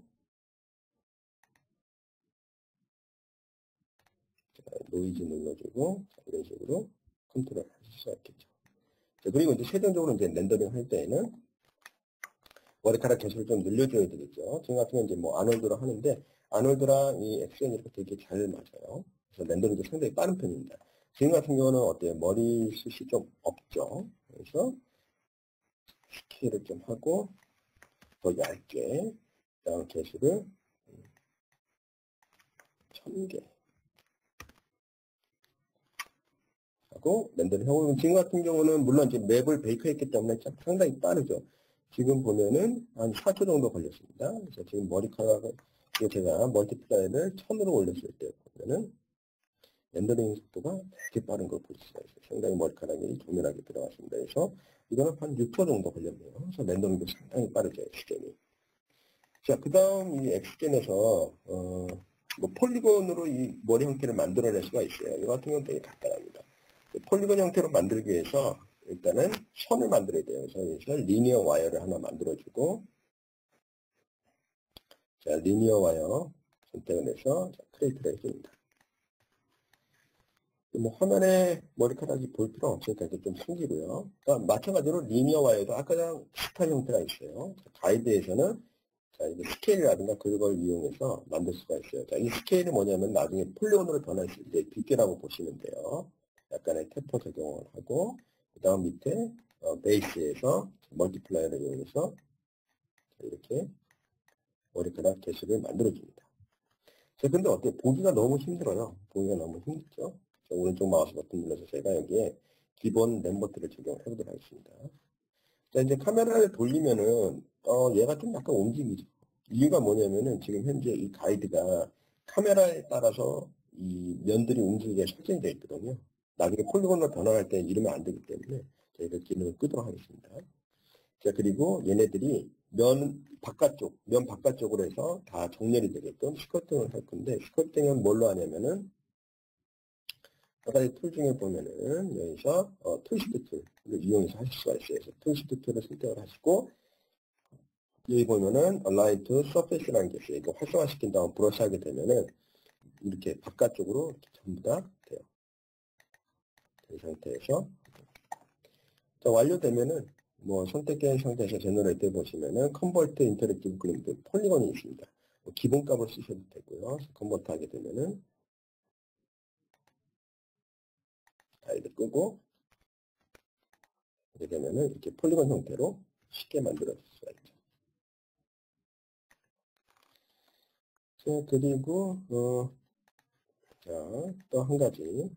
Speaker 1: 자, 노이즈 눌러주고 자, 이런 식으로 컨트롤 하실 수가 있겠죠. 자, 그리고 이제 최종적으로 이제 렌더링 할 때에는 머리카락 개수를 좀 늘려줘야 되겠죠. 지금 같은 경우는 이제 뭐 아놀드로 하는데 아놀드랑 이 엑스엔이 이렇게 되게 잘 맞아요. 그래서 렌더링도 상당히 빠른 편입니다. 지금 같은 경우는 어때요? 머리숱이 좀 없죠. 그래서 스케일을 좀 하고 더 얇게 그다음 개수를 천 개 하고 렌더링 하고 지금 같은 경우는 물론 이제 맵을 베이크했기 때문에 상당히 빠르죠. 지금 보면은 한 사 초 정도 걸렸습니다. 그래서 지금 머리카락을 제가 멀티플라이를 천으로 올렸을 때 보면은 렌더링 속도가 되게 빠른 걸 볼 수가 있어요. 상당히 머리카락이 조밀하게 들어갔습니다. 그래서 이거는 한 육 초 정도 걸렸네요. 그래서 렌더링도 상당히 빠르죠, 엑스젠이. 자, 그 다음 이 엑스젠에서 어, 뭐 폴리곤으로 이 머리 형태를 만들어낼 수가 있어요. 이 같은 경우는 되게 간단합니다. 폴리곤 형태로 만들기 위해서 일단은 선을 만들어야 돼요. 그래서 여기서 리니어 와이어를 하나 만들어주고 자, 리니어 와이어 선택을 해서 자, 크리에이트를 해줍니다. 뭐 화면에 머리카락이 볼 필요 없으니까 이렇게 좀 숨기고요. 그러니까 마찬가지로 리니어 와이어도 아까랑 비슷한 형태가 있어요. 자, 가이드에서는 자, 이제 스케일이라든가 그걸 이용해서 만들 수가 있어요. 자, 이 스케일이 뭐냐면 나중에 폴리곤으로 변했을 때 빗대라고 보시면 돼요. 약간의 테퍼 적용을 하고 그 다음 밑에 어, 베이스에서 멀티플라이어를 이용해서 이렇게 머리카락 개수를 만들어줍니다. 자, 근데 어때요? 보기가 너무 힘들어요. 보기가 너무 힘들죠? 자, 오른쪽 마우스 버튼 눌러서 제가 여기에 기본 멤버들을 적용을 해보도록 하겠습니다. 자, 이제 카메라를 돌리면은, 어, 얘가 좀 약간 움직이죠. 이유가 뭐냐면은 지금 현재 이 가이드가 카메라에 따라서 이 면들이 움직이게 설정이 되어 있거든요. 나중에 폴리곤으로 변환할 때 이러면 안 되기 때문에 저희가 기능을 끄도록 하겠습니다. 자, 그리고 얘네들이 면 바깥쪽, 면 바깥쪽으로 해서 다 정렬이 되게끔 스커팅을 할 건데, 스커팅은 뭘로 하냐면은, 한 가지 툴 중에 보면은, 여기서, 어, 트위스트 툴을 이용해서 하실 수가 있어요. 그래서 트위스트 툴을 선택을 하시고, 여기 보면은, align to surface라는 게 있어요. 이거 활성화시킨 다음 브러쉬 하게 되면은, 이렇게 바깥쪽으로 이렇게 전부 다 돼요. 이 상태에서. 자, 완료되면은, 뭐 선택된 상태에서 제너레이트 보시면은 컨버트 인터랙티브 그림들 폴리곤이 있습니다. 기본값을 쓰셔도 되고요. 컨버트 하게 되면은 타일을 끄고 하게 되면은 이렇게 폴리곤 형태로 쉽게 만들어줄 수가 있죠. 자, 그리고 어, 자, 또 한 가지.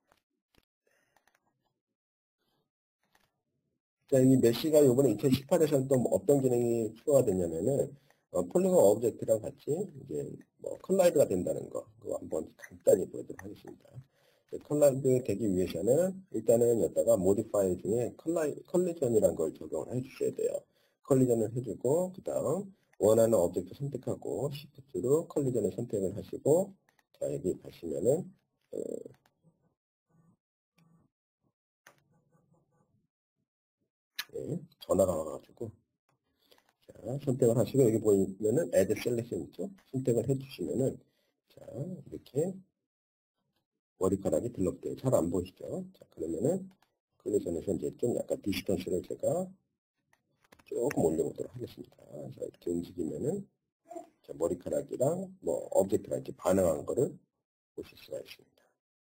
Speaker 1: 자, 이 메시가 이번에 이천십팔에서는 또 뭐 어떤 기능이 추가가 됐냐면은 어, 폴리곤 오브젝트랑 같이 이제 뭐 컬라이드가 된다는 거, 그거 한번 간단히 보여드리도록 하겠습니다. 컬라이드 되기 위해서는 일단은 여기다가 모디파이 중에 컬라이, 컬리전이라는 걸 적용을 해주셔야 돼요. 컬리전을 해주고 그 다음 원하는 오브젝트 선택하고 시프트로 컬리전을 선택을 하시고 자 여기 가시면은 어, 네, 전화가 와가지고 자, 선택을 하시고 여기 보이면은 Add Selection 있죠? 선택을 해주시면은 자 이렇게 머리카락이 들럭대요. 잘 안 보이시죠? 자 그러면은 컬리전에서 이제 좀 약간 디스턴스를 제가 조금 올려보도록 하겠습니다. 자, 이렇게 움직이면은 자, 머리카락이랑 뭐 오브젝트랑 이렇게 반응한 거를 보실 수가 있습니다.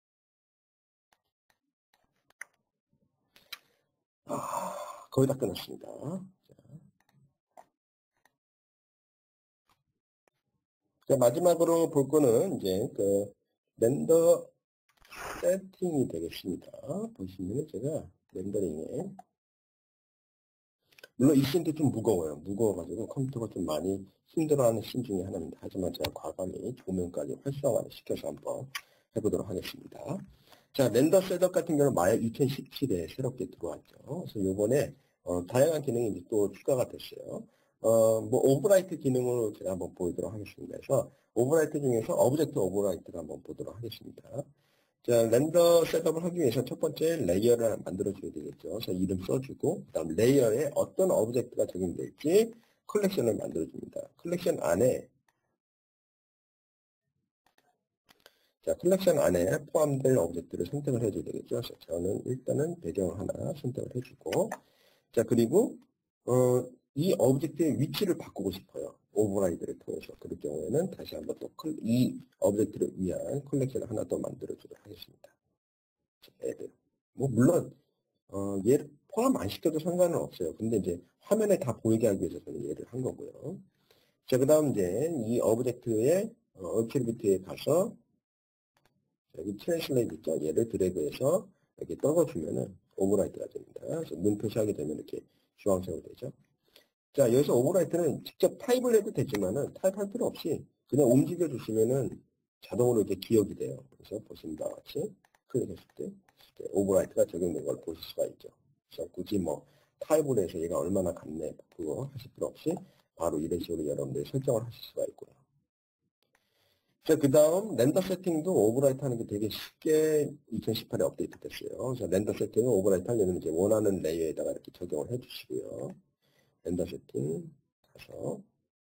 Speaker 1: 아, 거의 다 끝났습니다. 자, 자, 마지막으로 볼 거는 이제 그 렌더 세팅이 되겠습니다. 보시면은 제가 렌더링에 물론 이 씬도 좀 무거워요. 무거워가지고 컴퓨터가 좀 많이 힘들어하는 씬 중에 하나입니다. 하지만 제가 과감히 조명까지 활성화를 시켜서 한번 해보도록 하겠습니다. 자, 렌더 셋업 같은 경우는 마약 이천십칠에 새롭게 들어왔죠. 그래서 요번에 어, 다양한 기능이 이제 또 추가가 됐어요. 어, 뭐 오버라이트 기능으로 제가 한번 보도록 하겠습니다. 그래서 오버라이트 중에서 오브젝트 오버라이트를 한번 보도록 하겠습니다. 자, 렌더 셋업을 하기 위해서 첫 번째 레이어를 만들어줘야 되겠죠. 그래서 이름 써주고, 그 다음 레이어에 어떤 오브젝트가 적용될지 컬렉션을 만들어줍니다. 컬렉션 안에, 자, 컬렉션 안에 포함될 오브젝트를 선택을 해줘야 되겠죠. 그래서 저는 일단은 배경을 하나 선택을 해주고, 자, 그리고, 어, 이 오브젝트의 위치를 바꾸고 싶어요. 오버라이드를 통해서. 그럴 경우에는 다시 한번 또 이 오브젝트를 위한 컬렉션을 하나 더 만들어주도록 하겠습니다. 애들. 뭐 물론 어, 얘를 포함 안 시켜도 상관은 없어요. 근데 이제 화면에 다 보이게 하기 위해서 저는 얘를 한 거고요. 자, 그 다음 이제 이 오브젝트의 어, 어트리뷰트에 가서 여기 트랜슬레이트 있죠? 얘를 드래그해서 이렇게 떨궈주면은 오버라이트가 됩니다. 그래서 눈 표시하게 되면 이렇게 주황색으로 되죠. 자, 여기서 오버라이트는 직접 타입을 해도 되지만은 타입할 필요 없이 그냥 움직여 주시면은 자동으로 이렇게 기억이 돼요. 그래서 보시는 바와 같이 클릭했을 때 오버라이트가 적용된 걸 보실 수가 있죠. 그래서 굳이 뭐 타입을 해서 얘가 얼마나 같네 그거 하실 필요 없이 바로 이런 식으로 여러분들이 설정을 하실 수가 있고요. 자, 그 다음 렌더 세팅도 오버라이트 하는 게 되게 쉽게 이천십팔에 업데이트 됐어요. 그래서 렌더 세팅을 오버라이트 하려면 이제 원하는 레이어에다가 이렇게 적용을 해 주시고요. 렌더 세팅 가서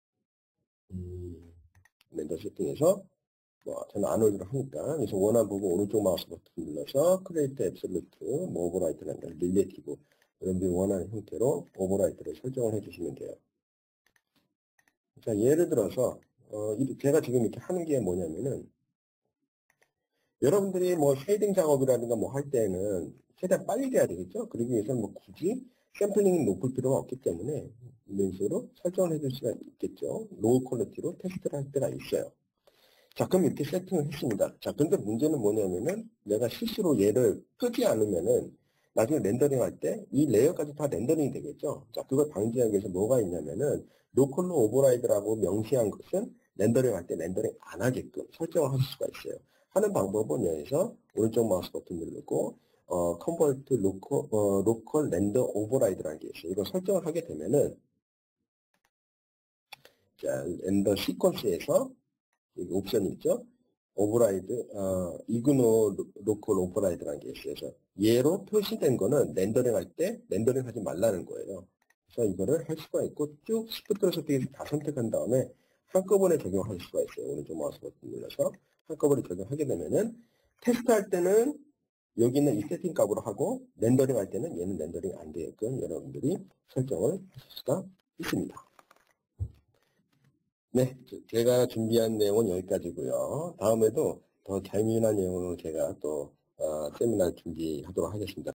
Speaker 1: 음, 렌더 세팅에서 뭐 저는 아놀드를 하니까 그래서 원하는 부분 오른쪽 마우스 버튼 눌러서 크리에이트 앱솔루트, 뭐 오버라이트라는 릴레이티브 여러분들이 원하는 형태로 오버라이트를 설정을 해주시면 돼요. 자, 예를 들어서 어, 제가 지금 이렇게 하는 게 뭐냐면은 여러분들이 뭐 쉐이딩 작업이라든가 뭐 할 때는 최대한 빨리 돼야 되겠죠. 그러기 위해서는 뭐 굳이 샘플링이 높을 필요가 없기 때문에 이런 식으로 설정을 해줄 수가 있겠죠. 로우 퀄리티로 테스트를 할 때가 있어요. 자, 그럼 이렇게 세팅을 했습니다. 자, 근데 문제는 뭐냐면은 내가 실수로 얘를 끄지 않으면은 나중에 렌더링 할 때 이 레이어까지 다 렌더링이 되겠죠. 자, 그걸 방지하기 위해서 뭐가 있냐면은 로컬로 오버라이드라고 명시한 것은 렌더링 할 때 렌더링 안 하게끔 설정을 할 수가 있어요. 하는 방법은 여기서 오른쪽 마우스 버튼 누르고 어, 컨버트 로컬, 어, 로컬 렌더 오버라이드라는 게 있어요. 이거 설정을 하게 되면은 자, 렌더 시퀀스에서 여기 옵션이 있죠. 오버라이드, 어, 이그노 로컬 오버라이드라는 게 있어요. 그래서 얘로 표시된 거는 렌더링 할 때 렌더링 하지 말라는 거예요. 그래서 이거를 할 수가 있고 쭉 시프트로 선택해서 다 선택한 다음에 한꺼번에 적용할 수가 있어요. 오른쪽 마우스 버튼 눌러서 한꺼번에 적용하게 되면은 테스트할 때는 여기 있는 이 세팅 값으로 하고 렌더링 할 때는 얘는 렌더링 안 되게끔 여러분들이 설정을 하실 수가 있습니다. 네, 제가 준비한 내용은 여기까지고요. 다음에도 더 재미난 내용을 제가 또 어, 세미나 준비하도록 하겠습니다.